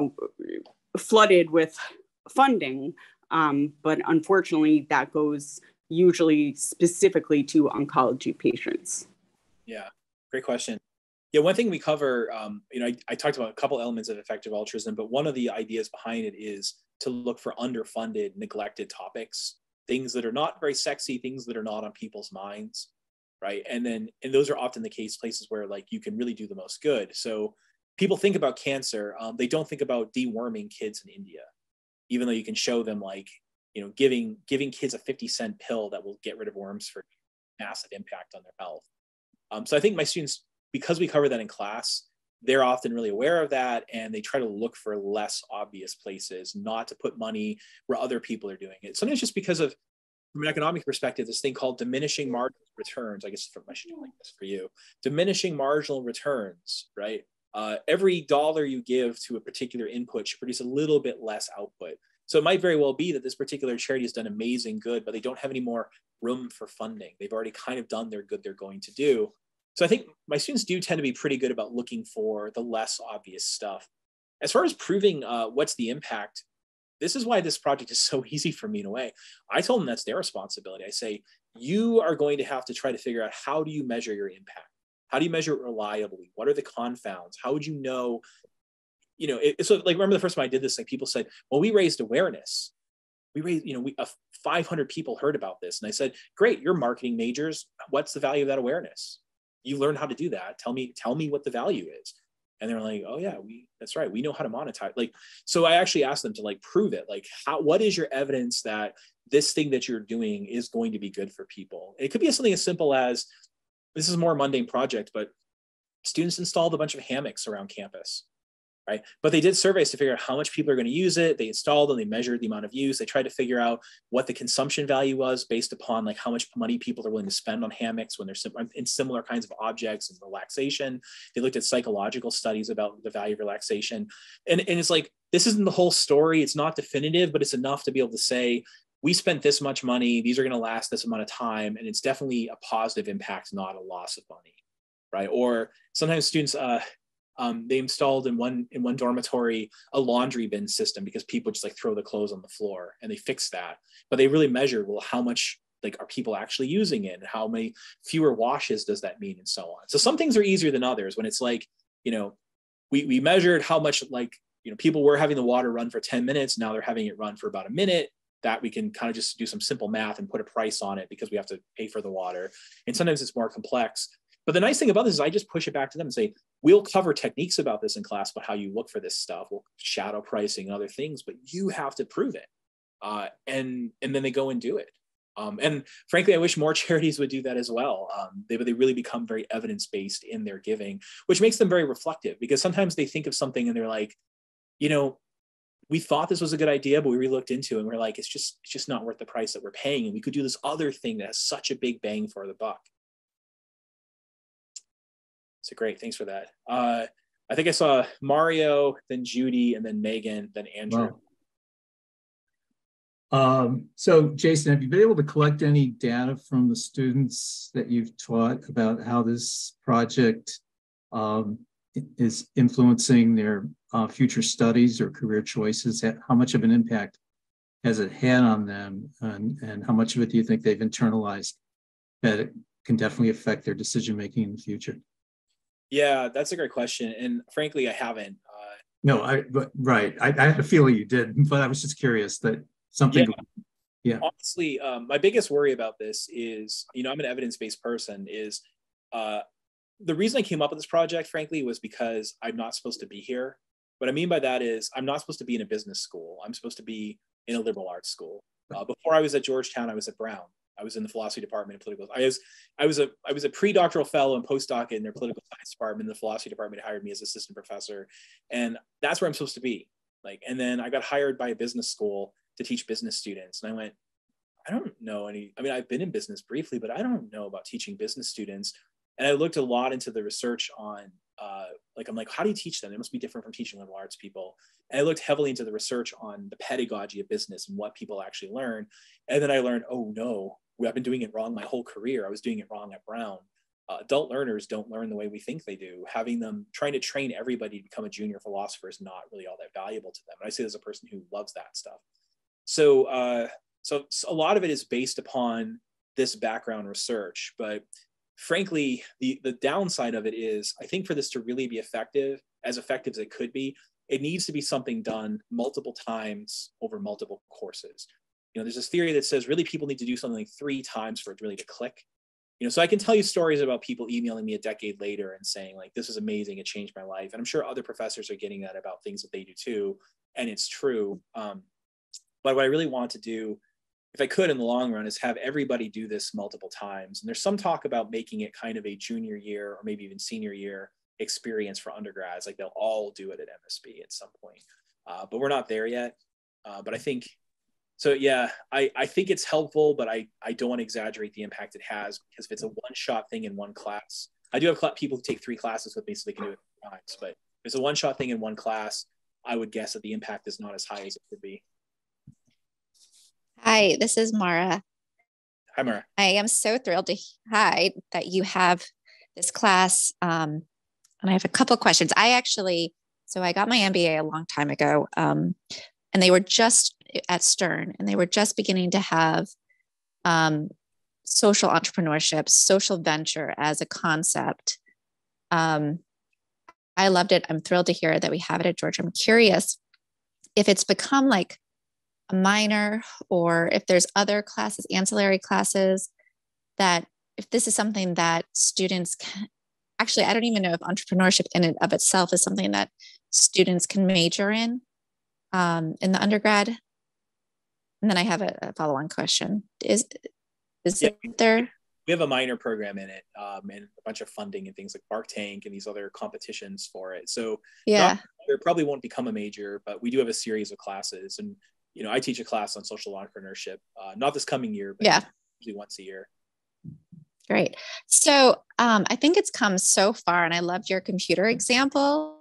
flooded with funding, but unfortunately that goes usually specifically to oncology patients. Yeah, great question. Yeah, one thing we cover, I talked about a couple elements of effective altruism, but one of the ideas behind it is to look for underfunded, neglected topics, things that are not very sexy, things that are not on people's minds, right? And those are often the places where like you can really do the most good. So people think about cancer, they don't think about deworming kids in India, even though you can show them like, giving kids a 50-cent pill that will get rid of worms for massive impact on their health. So I think my students, because we cover that in class, they're often really aware of that, and they try to look for less obvious places, not to put money where other people are doing it. Sometimes just because of, from an economic perspective, this thing called diminishing marginal returns. I guess I should do like this for you. Diminishing marginal returns, right? Every dollar you give to a particular input should produce a little bit less output. So it might very well be that this particular charity has done amazing good, but they don't have any more room for funding. They've already kind of done their good they're going to do. So I think my students do tend to be pretty good about looking for the less obvious stuff. As far as proving what's the impact, this is why this project is so easy for me in a way. I told them that's their responsibility. I say, you are going to have to try to figure out, how do you measure your impact? How do you measure it reliably? What are the confounds? How would you know? So like, remember the first time I did this, like people said, well, we raised awareness. We raised, 500 people heard about this. And I said, great, you're marketing majors. What's the value of that awareness? You learn how to do that. Tell me what the value is. And they're like, oh yeah, that's right. We know how to monetize. Like, so I actually asked them to like prove it. Like, what is your evidence that this thing that you're doing is going to be good for people? It could be something as simple as, this is a more mundane project, but students installed a bunch of hammocks around campus, right? But they did surveys to figure out how much people are going to use it. They installed them, they measured the amount of use. They tried to figure out what the consumption value was based upon like how much money people are willing to spend on hammocks when they're in similar kinds of objects and relaxation. They looked at psychological studies about the value of relaxation. And it's like, this isn't the whole story. It's not definitive, but it's enough to be able to say, we spent this much money, these are going to last this amount of time, and it's definitely a positive impact, not a loss of money, right? Or sometimes students, they installed in one dormitory a laundry bin system because people just like throw the clothes on the floor, and they fixed that. But they really measured, well, how much like are people actually using it, and how many fewer washes does that mean, and so on. So some things are easier than others. When it's like, we measured how much like people were having the water run for 10 minutes, now they're having it run for about a minute. That we can kind of just do some simple math and put a price on it because we have to pay for the water. And sometimes it's more complex. But the nice thing about this is I just push it back to them and say, we'll cover techniques about this in class, about how you look for this stuff. We'll shadow pricing and other things, but you have to prove it. And then they go and do it. And frankly, I wish more charities would do that as well. They really become very evidence-based in their giving, which makes them very reflective, because sometimes they think of something and they're like, we thought this was a good idea, but we really looked into it and we're like, it's just not worth the price that we're paying. And we could do this other thing that has such a big bang for the buck. So great, thanks for that. I think I saw Mario, then Judy, and then Megan, then Andrew. Wow. So Jason, have you been able to collect any data from the students that you've taught about how this project is influencing their future studies or career choices? How much of an impact has it had on them, and how much of it do you think they've internalized that it can definitely affect their decision-making in the future? Yeah, that's a great question. And frankly, I haven't. Right. I had a feeling you did, but I was just curious that something. Yeah. Honestly, my biggest worry about this is, I'm an evidence-based person, is the reason I came up with this project, frankly, was because I'm not supposed to be here. What I mean by that is I'm not supposed to be in a business school. I'm supposed to be in a liberal arts school. Before I was at Georgetown, I was at Brown. I was in the philosophy department and political. I was a pre-doctoral fellow and postdoc in their political science department. The philosophy department hired me as assistant professor, and that's where I'm supposed to be. And then I got hired by a business school to teach business students, and I went, I don't know any. I mean, I've been in business briefly, but I don't know about teaching business students. And I looked a lot into the research on, I'm like, how do you teach them? It must be different from teaching liberal arts people. And I looked heavily into the research on the pedagogy of business and what people actually learn. And then I learned, oh no, I've been doing it wrong my whole career. I was doing it wrong at Brown. Adult learners don't learn the way we think they do. Trying to train everybody to become a junior philosopher is not really all that valuable to them. And I say as a person who loves that stuff. So a lot of it is based upon this background research, but frankly, the downside of it is, I think for this to really be effective as it could be, it needs to be something done multiple times over multiple courses. There's this theory that says really people need to do something like 3 times for it really to click. So I can tell you stories about people emailing me a decade later and saying like, this is amazing, it changed my life. And I'm sure other professors are getting that about things that they do too. And it's true. But what I really want to do, if I could in the long run, is have everybody do this multiple times. And there's some talk about making it kind of a junior year or maybe even senior year experience for undergrads. Like they'll all do it at MSB at some point. But we're not there yet. But I think, so yeah, I think it's helpful, but I don't want to exaggerate the impact it has, because if it's a one-shot thing in one class, I do have people who take 3 classes with me so they can do it 3 times. But if it's a one-shot thing in one class, I would guess that the impact is not as high as it could be. Hi, this is Mara. Hi, Mara. I am so thrilled that you have this class. And I have a couple of questions. I got my MBA a long time ago, and they were just at Stern, and they were just beginning to have social entrepreneurship, social venture as a concept. I loved it. I'm thrilled to hear that we have it at Georgia. I'm curious if it's become like a minor, or if there's other classes, ancillary classes, that if this is something that students can, actually, I don't even know if entrepreneurship in and of itself is something that students can major in the undergrad. And then I have a follow-on question. Is there? We have a minor program in it, and a bunch of funding and things like Bark Tank and these other competitions for it. So yeah, there probably won't become a major, but we do have a series of classes. And I teach a class on social entrepreneurship, not this coming year, but usually once a year. Great. So I think it's come so far, and I loved your computer example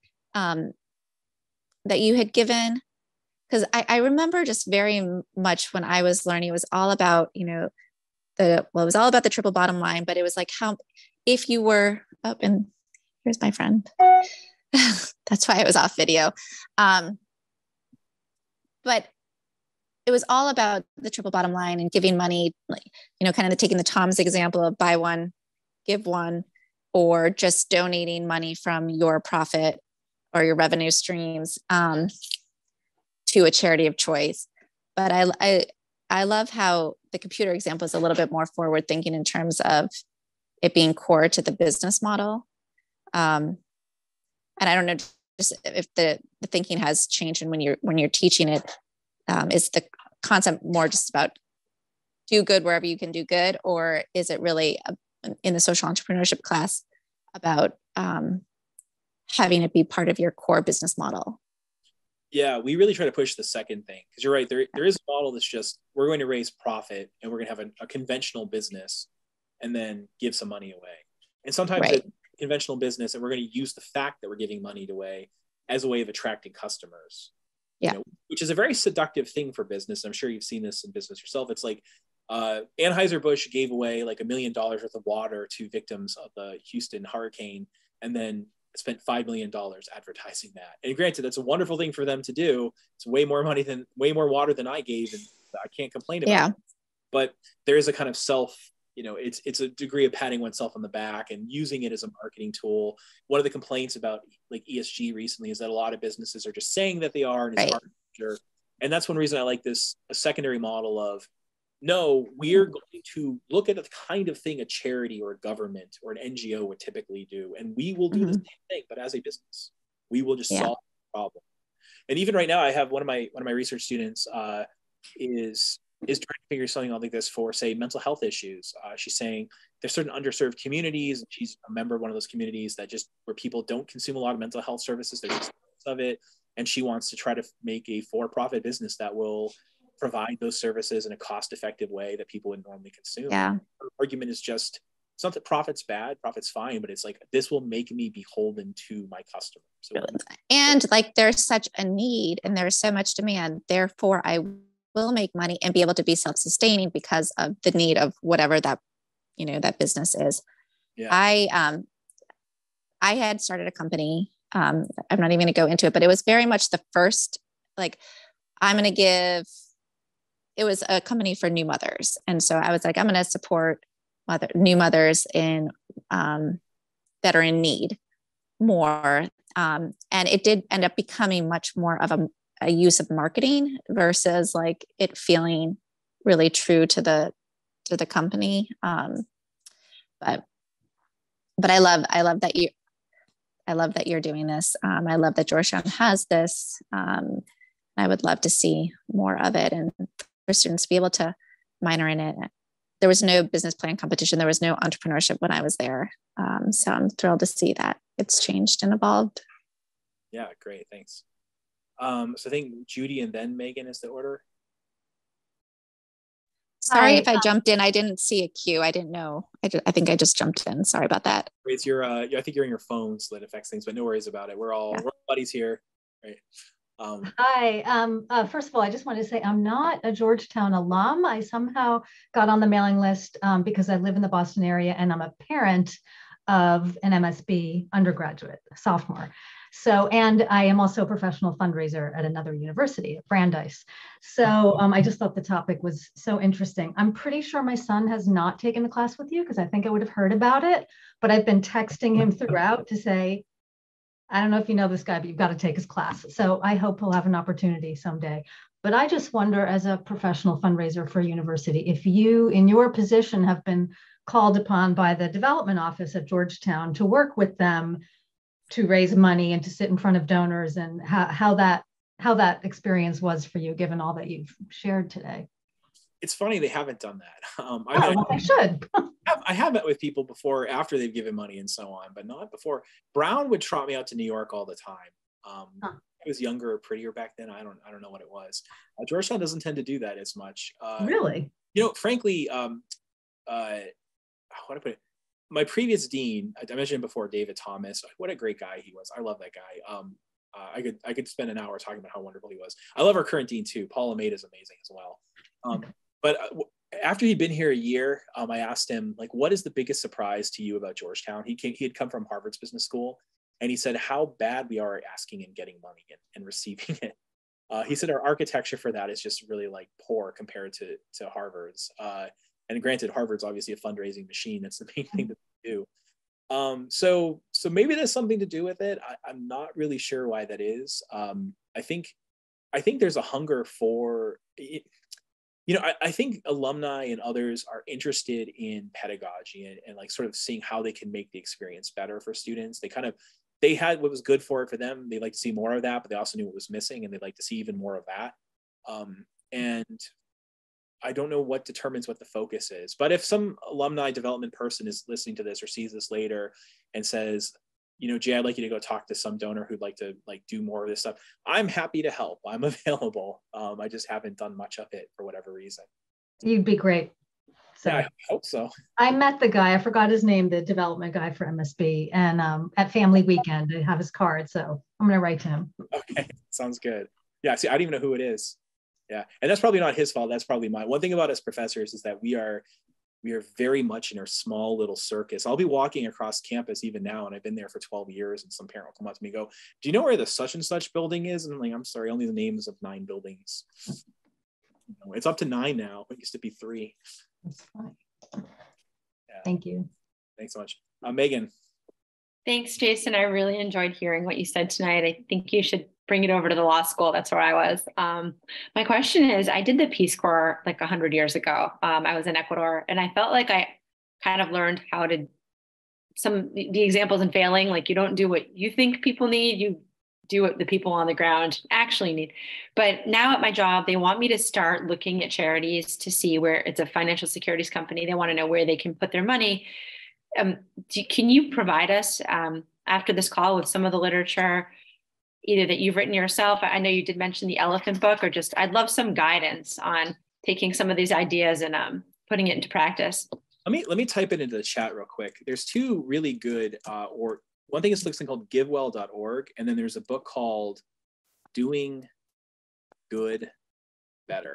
that you had given, because I remember just very much when I was learning, it was all about, it was all about the triple bottom line, but it was like if you were up, and here's my friend. That's why I was off video. But it was all about the triple bottom line and giving money, kind of taking the Tom's example of buy one, give one, or just donating money from your profit or your revenue streams to a charity of choice. But I love how the computer example is a little bit more forward thinking in terms of it being core to the business model. And I don't know just if the thinking has changed, and when you're teaching it, is the concept more just about do good wherever you can do good? Or is it really in the social entrepreneurship class about having it be part of your core business model? Yeah, we really try to push the second thing, because you're right. There is a model that's just, we're going to raise profit and we're going to have a conventional business and then give some money away. And sometimes Right. it's conventional business, and we're going to use the fact that we're giving money away as a way of attracting customers. Yeah. You know, which is a very seductive thing for business. I'm sure you've seen this in business yourself. It's like Anheuser-Busch gave away like $1 million worth of water to victims of the Houston hurricane, and then spent $5 million advertising that. And granted, that's a wonderful thing for them to do. It's way more water than I gave, and I can't complain about it. But there is a kind of it's a degree of patting oneself on the back and using it as a marketing tool. One of the complaints about like ESG recently is that a lot of businesses are just saying that they are, and it's hard to measure. And that's one reason I like a secondary model of, no, we're going to look at the kind of thing a charity or a government or an NGO would typically do, and we will do the same thing, but as a business. We will just solve the problem. And even right now, I have one of my research students is trying to figure something out like this for, say, mental health issues. She's saying there's certain underserved communities, and she's a member of one of those communities that just, where people don't consume a lot of mental health services, there's just of it, and she wants to try to make a for-profit business that will provide those services in a cost-effective way that people would normally consume. Yeah. Her argument is just, it's not that profit's bad, profit's fine, but it's like, this will make me beholden to my customers. So, and like, there's such a need and there's so much demand, therefore I will make money and be able to be self-sustaining because of the need of whatever that, that business is. Yeah. I had started a company. I'm not even going to go into it, but it was very much the first, like, it was a company for new mothers. And so I was like, I'm going to support new mothers that are in need more. And it did end up becoming much more of a use of marketing versus like it feeling really true to the company. But I love that you're doing this. I love that Georgetown has this. I would love to see more of it, and for students to be able to minor in it. There was no business plan competition. There was no entrepreneurship when I was there. So I'm thrilled to see that it's changed and evolved. Yeah, great. Thanks. So I think Judy and then Megan is the order. Sorry if I jumped in. I didn't see a cue. I didn't know. I think I just jumped in. Sorry about that. It's your, I think you're in your phone, so that affects things, but no worries about it. We're all buddies here. Right. Hi. First of all, I just wanted to say I'm not a Georgetown alum. I somehow got on the mailing list because I live in the Boston area and I'm a parent of an MSB undergraduate, sophomore. So, and I am also a professional fundraiser at another university, at Brandeis. So I just thought the topic was so interesting. I'm pretty sure my son has not taken the class with you because I think I would have heard about it, but I've been texting him throughout to say, I don't know if you know this guy, but you've got to take his class. So I hope he'll have an opportunity someday. But I just wonder, as a professional fundraiser for a university, if you, in your position, have been called upon by the development office at Georgetown to work with them to raise money and to sit in front of donors, and how that experience was for you, given all that you've shared today. It's funny they haven't done that. I should. I have met with people before after they've given money and so on, but not before. Brown would trot me out to New York all the time. I was younger or prettier back then. I don't know what it was. Georgetown doesn't tend to do that as much. Really? Frankly, how do I put it? My previous dean, I mentioned before, David Thomas. What a great guy he was. I love that guy. I could spend an hour talking about how wonderful he was. I love our current dean too. Paul Almeida is amazing as well. But after he'd been here a year, I asked him, like, what is the biggest surprise to you about Georgetown? He had come from Harvard's business school, and he said how bad we are at asking and getting money and receiving it. He said our architecture for that is just really like poor compared to Harvard's. And granted, Harvard's obviously a fundraising machine. That's the main thing that they do. So maybe there's something to do with it. I'm not really sure why that is. I think there's a hunger for it. I think alumni and others are interested in pedagogy and like sort of seeing how they can make the experience better for students. They had what was good for them. They like to see more of that, but they also knew what was missing, and they'd like to see even more of that. And I don't know what determines what the focus is. But if some alumni development person is listening to this or sees this later and says, you know, Jay, I'd like you to go talk to some donor who'd like to do more of this stuff, I'm happy to help. I'm available. I just haven't done much of it for whatever reason. You'd be great. So yeah, I hope so. I met the guy, I forgot his name, the development guy for MSB, and at family weekend, I have his card. So I'm going to write to him. Okay, sounds good. Yeah, see, I don't even know who it is. Yeah, and that's probably not his fault. That's probably mine. One thing about us professors is that we are very much in our small little circus. I'll be walking across campus even now, and I've been there for 12 years, and some parent will come up to me and go, do you know where the such and such building is? And I'm like, I'm sorry, only the names of 9 buildings. It's up to 9 now. It used to be 3. That's fine. Yeah. Thank you. Thanks so much. Megan. Thanks, Jason. I really enjoyed hearing what you said tonight. I think you should bring it over to the law school. That's where I was. My question is, I did the Peace Corps like 100 years ago. I was in Ecuador, and I felt like I kind of learned how to, the examples in failing, like you don't do what you think people need, you do what the people on the ground actually need. But now at my job, they want me to start looking at charities to see where it's a financial securities company. They want to know where they can put their money. Can you provide us after this call with some of the literature, either that you've written yourself? I know you did mention the elephant book, or just, I'd love some guidance on taking some of these ideas and putting it into practice. Let me type it into the chat real quick. There's 2 really good, or one thing is something called givewell.org. And then there's a book called Doing Good Better.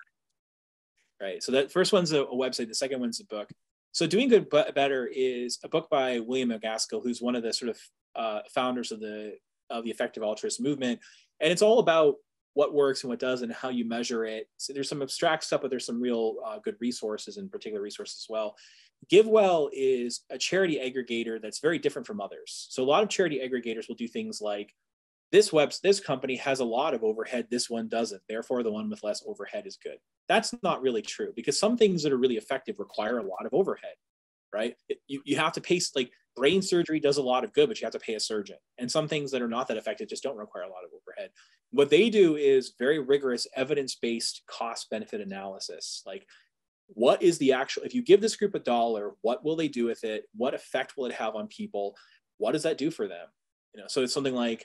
Right. So that first one's a website. The second one's a book. So Doing Good Better is a book by William McGaskill, who's one of the sort of founders of the effective altruist movement. And it's all about what works and what doesn't, and how you measure it. So there's some abstract stuff, but there's some real good resources and particular resources as well. GiveWell is a charity aggregator that's very different from others. So a lot of charity aggregators will do things like, this company has a lot of overhead, this one doesn't, therefore the one with less overhead is good. That's not really true, because some things that are really effective require a lot of overhead, right? You have to pay, like brain surgery does a lot of good, but you have to pay a surgeon. And some things that are not that effective just don't require a lot of overhead. What they do is very rigorous evidence-based cost-benefit analysis. Like, what is the actual, if you give this group $1, what will they do with it? What effect will it have on people? What does that do for them? So it's something like,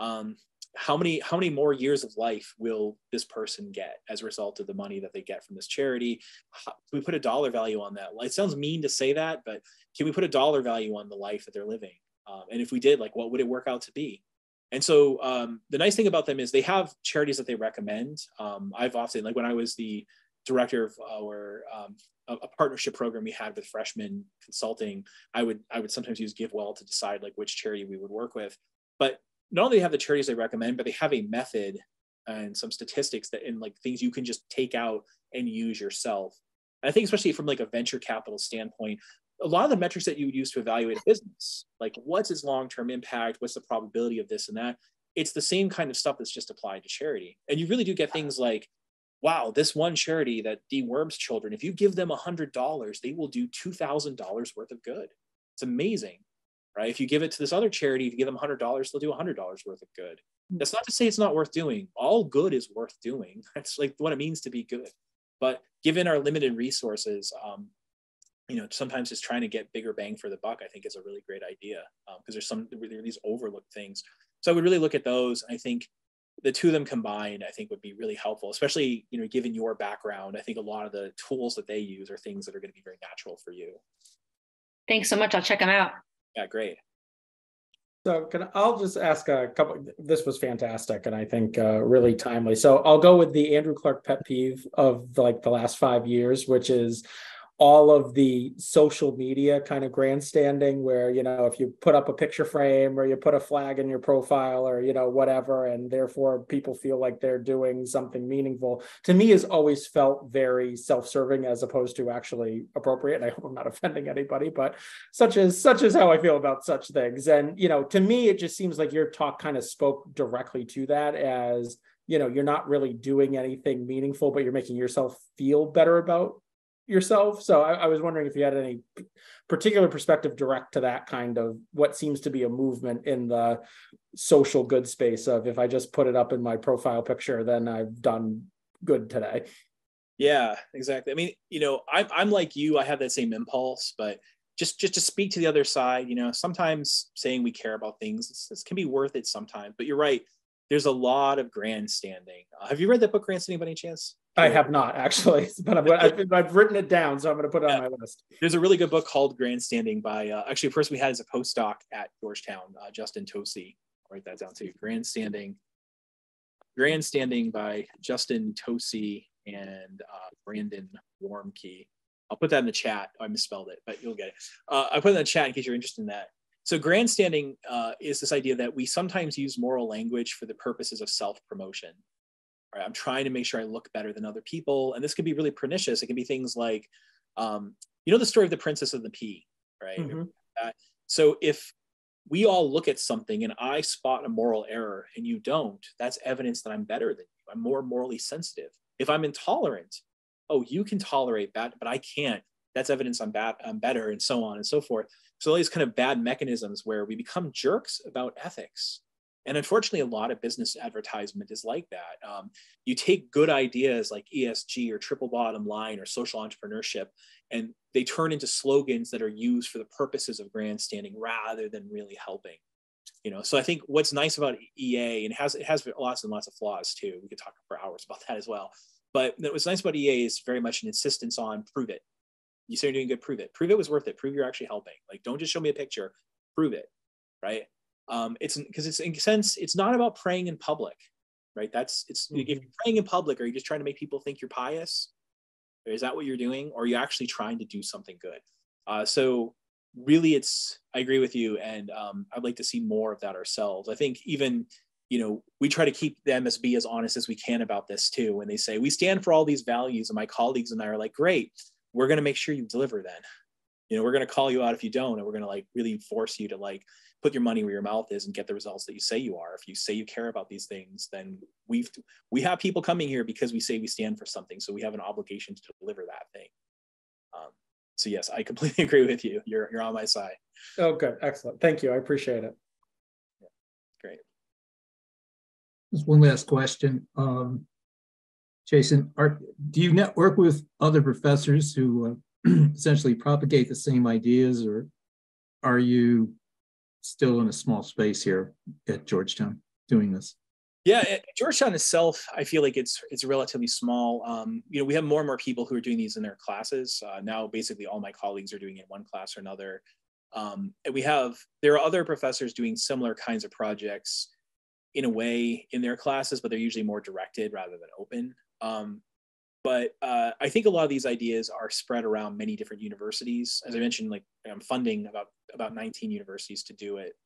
how many more years of life will this person get as a result of the money that they get from this charity? Can we put a dollar value on that? It sounds mean to say that, but can we put a dollar value on the life that they're living? And if we did, like, what would it work out to be? And so the nice thing about them is they have charities that they recommend. I've often, like when I was the director of our a partnership program we had with freshman consulting, I would sometimes use GiveWell to decide like which charity we would work with. But not only have the charities they recommend, but they have a method and some statistics that, and like things you can just take out and use yourself. And I think especially from like a venture capital standpoint, a lot of the metrics that you would use to evaluate a business, like what's its long-term impact, what's the probability of this and that, it's the same kind of stuff that's just applied to charity. And you really do get things like, wow, this one charity that deworms children, if you give them $100, they will do $2,000 worth of good. It's amazing, right? If you give it to this other charity, if you give them $100, they'll do $100 worth of good. That's not to say it's not worth doing. All good is worth doing. That's like what it means to be good. But given our limited resources, sometimes just trying to get bigger bang for the buck, I think is a really great idea, because there are these overlooked things. So I would really look at those. I think the 2 of them combined, I think would be really helpful, especially, given your background. I think a lot of the tools that they use are things that are going to be very natural for you. Thanks so much. I'll check them out. Yeah, great. So I'll just ask a couple, this was fantastic and I think really timely. So I'll go with the Andrew Clark pet peeve of like the last 5 years, which is all of the social media kind of grandstanding where, if you put up a picture frame or you put a flag in your profile or, whatever, and therefore people feel like they're doing something meaningful, to me has always felt very self-serving as opposed to actually appropriate. And I hope I'm not offending anybody, but such is how I feel about such things. And, to me, it just seems like your talk kind of spoke directly to that as, you're not really doing anything meaningful, but you're making yourself feel better about yourself. So I was wondering if you had any particular perspective direct to that kind of what seems to be a movement in the social good space of, if I just put it up in my profile picture, then I've done good today. Yeah, exactly. I mean, I'm like you, I have that same impulse, but just to speak to the other side, sometimes saying we care about things, this can be worth it sometimes, but you're right. There's a lot of grandstanding. Have you read that book, Grandstanding, by any chance? I have not actually, but I've written it down, so I'm going to put it on my list. There's a really good book called Grandstanding by actually a person we had as a postdoc at Georgetown, Justin Tosi. I'll write that down too. Grandstanding by Justin Tosi and Brandon Warmke. I'll put that in the chat. I misspelled it, but you'll get it. I put it in the chat in case you're interested in that. So grandstanding is this idea that we sometimes use moral language for the purposes of self-promotion. Right? I'm trying to make sure I look better than other people. And this can be really pernicious. It can be things like, the story of the Princess and the Pea, right? Mm-hmm. So if we all look at something and I spot a moral error and you don't, that's evidence that I'm better than you. I'm more morally sensitive. If I'm intolerant, you can tolerate that, but I can't. That's evidence I'm better, and so on and so forth. So all these kind of bad mechanisms where we become jerks about ethics. And unfortunately, a lot of business advertisement is like that. You take good ideas like ESG or triple bottom line or social entrepreneurship, and they turn into slogans that are used for the purposes of grandstanding rather than really helping. So I think what's nice about EA, and it has lots and lots of flaws too. We could talk for hours about that as well. But what's nice about EA is very much an insistence on prove it. You say you're doing good, prove it. Prove it was worth it. Prove you're actually helping. Like, don't just show me a picture, prove it, right? It's because it's in a sense, it's not about praying in public, right? If you're praying in public, are you just trying to make people think you're pious? Or is that what you're doing? Or are you actually trying to do something good? So really I agree with you. And I'd like to see more of that ourselves. I think even, we try to keep the MSB as honest as we can about this too. When they say, we stand for all these values, and my colleagues and I are like, great, we're going to make sure you deliver then. We're going to call you out if you don't, and we're going to really force you to put your money where your mouth is and get the results that you say you are. If you say you care about these things, then we have people coming here because we say we stand for something. So we have an obligation to deliver that thing. So yes, I completely agree with you. You're on my side. Oh, good. Excellent. Thank you. I appreciate it. Yeah. Great. Just one last question. Jason, do you network with other professors who essentially propagate the same ideas, or are you still in a small space here at Georgetown doing this? Yeah, Georgetown itself, I feel like it's relatively small. We have more and more people who are doing these in their classes. Now, basically, all my colleagues are doing it in one class or another. And there are other professors doing similar kinds of projects in a way in their classes, but they're usually more directed rather than open. But I think a lot of these ideas are spread around many different universities. As I mentioned, I'm funding about 19 universities to do it,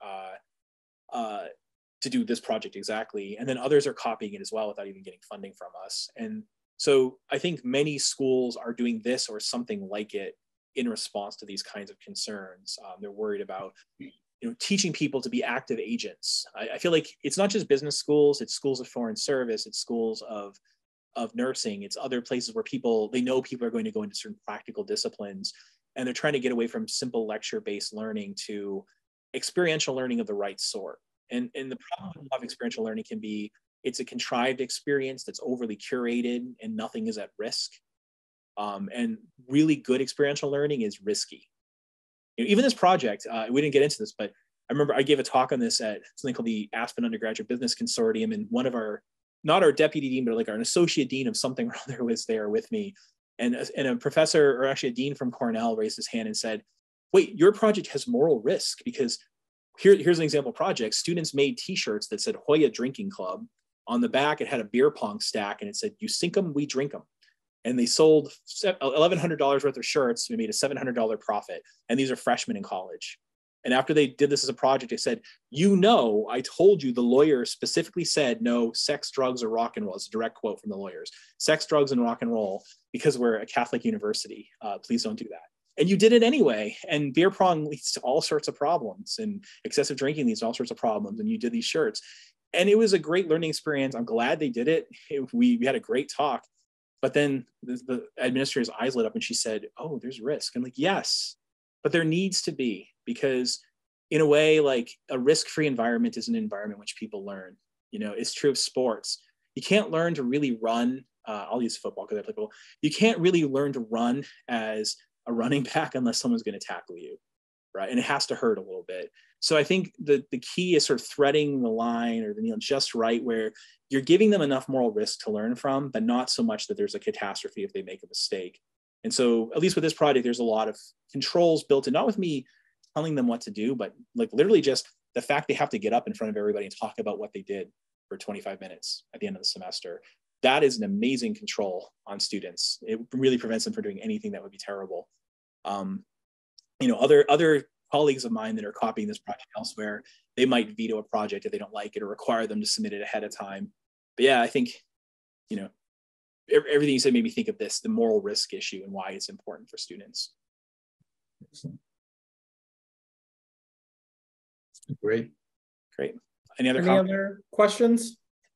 to do this project exactly. And then others are copying it as well without even getting funding from us. And so I think many schools are doing this or something like it in response to these kinds of concerns. They're worried about teaching people to be active agents. I feel like it's not just business schools, it's schools of foreign service, it's schools of nursing, it's other places where they know people are going to go into certain practical disciplines, and they're trying to get away from simple lecture-based learning to experiential learning of the right sort. And the problem of experiential learning can be, it's a contrived experience that's overly curated and nothing is at risk. And really good experiential learning is risky. Even this project, we didn't get into this, but I remember I gave a talk on this at something called the Aspen Undergraduate Business Consortium, and one of not our deputy dean, but an associate dean of something or other was there with me. And a professor, or actually a dean from Cornell, raised his hand and said, wait, your project has moral risk, because here's an example project. Students made t-shirts that said Hoya Drinking Club. On the back, it had a beer pong stack, and it said, you sink 'em, we drink 'em. And they sold $1,100 worth of shirts. We made a $700 profit. And these are freshmen in college. And after they did this as a project, they said, I told you the lawyer specifically said, no, sex, drugs, or rock and roll. It's a direct quote from the lawyers. Sex, drugs, and rock and roll, because we're a Catholic university. Please don't do that. And you did it anyway. And beer pong leads to all sorts of problems, and excessive drinking leads to all sorts of problems. And you did these shirts. And it was a great learning experience. I'm glad they did it. We had a great talk. But then the administrator's eyes lit up and she said, oh, there's risk. I'm like, yes, but there needs to be, because in a way, a risk-free environment is an environment in which people learn. It's true of sports. You can't learn to really run I'll use football because I play football. You can't really learn to run as a running back unless someone's going to tackle you, right? And it has to hurt a little bit. So I think the key is sort of threading the line, or just right, where you're giving them enough moral risk to learn from, but not so much that there's a catastrophe if they make a mistake. And so at least with this project, there's a lot of controls built in, not with me telling them what to do, but like literally just the fact they have to get up in front of everybody and talk about what they did for 25 minutes at the end of the semester. That is an amazing control on students. It really prevents them from doing anything that would be terrible. Other colleagues of mine that are copying this project elsewhere, they might veto a project if they don't like it or require them to submit it ahead of time. But yeah, I think, everything you said made me think of this, the moral risk issue and why it's important for students. Great. Any other questions?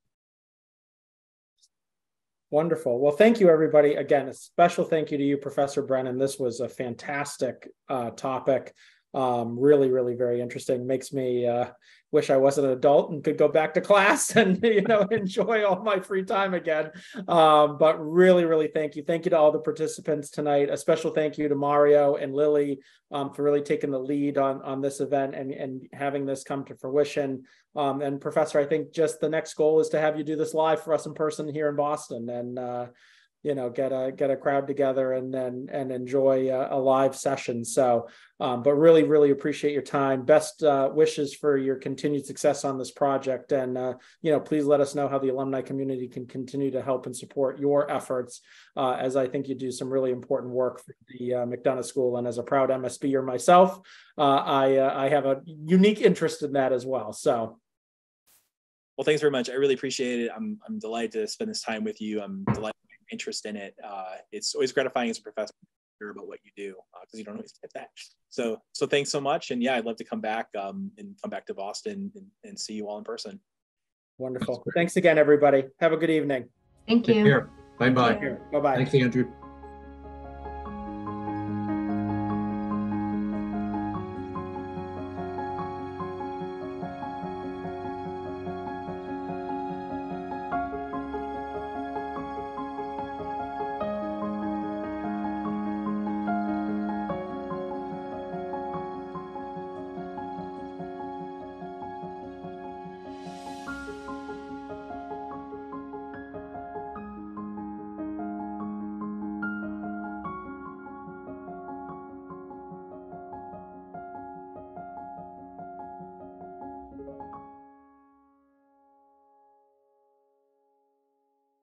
Wonderful. Well, thank you, everybody. Again, a special thank you to you, Professor Brennan. This was a fantastic topic. Really, really very interesting. Makes me wish I wasn't an adult and could go back to class and enjoy all my free time again. But really, really thank you. Thank you to all the participants tonight. A special thank you to Mario and Lily for really taking the lead on this event and having this come to fruition. And Professor, I think just the next goal is to have you do this live for us in person here in Boston, and get a crowd together and enjoy a live session. So, but really, really appreciate your time. Best wishes for your continued success on this project. And, please let us know how the alumni community can continue to help and support your efforts, as I think you do some really important work for the McDonough School. And as a proud MSBer myself, I have a unique interest in that as well. So. Well, thanks very much. I really appreciate it. I'm delighted to spend this time with you. I'm delighted with your interest in it. It's always gratifying as a professor to hear about what you do, because you don't always get that. So thanks so much. And yeah, I'd love to come back and come back to Boston and see you all in person. Wonderful. Thanks again, everybody. Have a good evening. Thank you. Bye-bye. Bye-bye. Thanks, Andrew.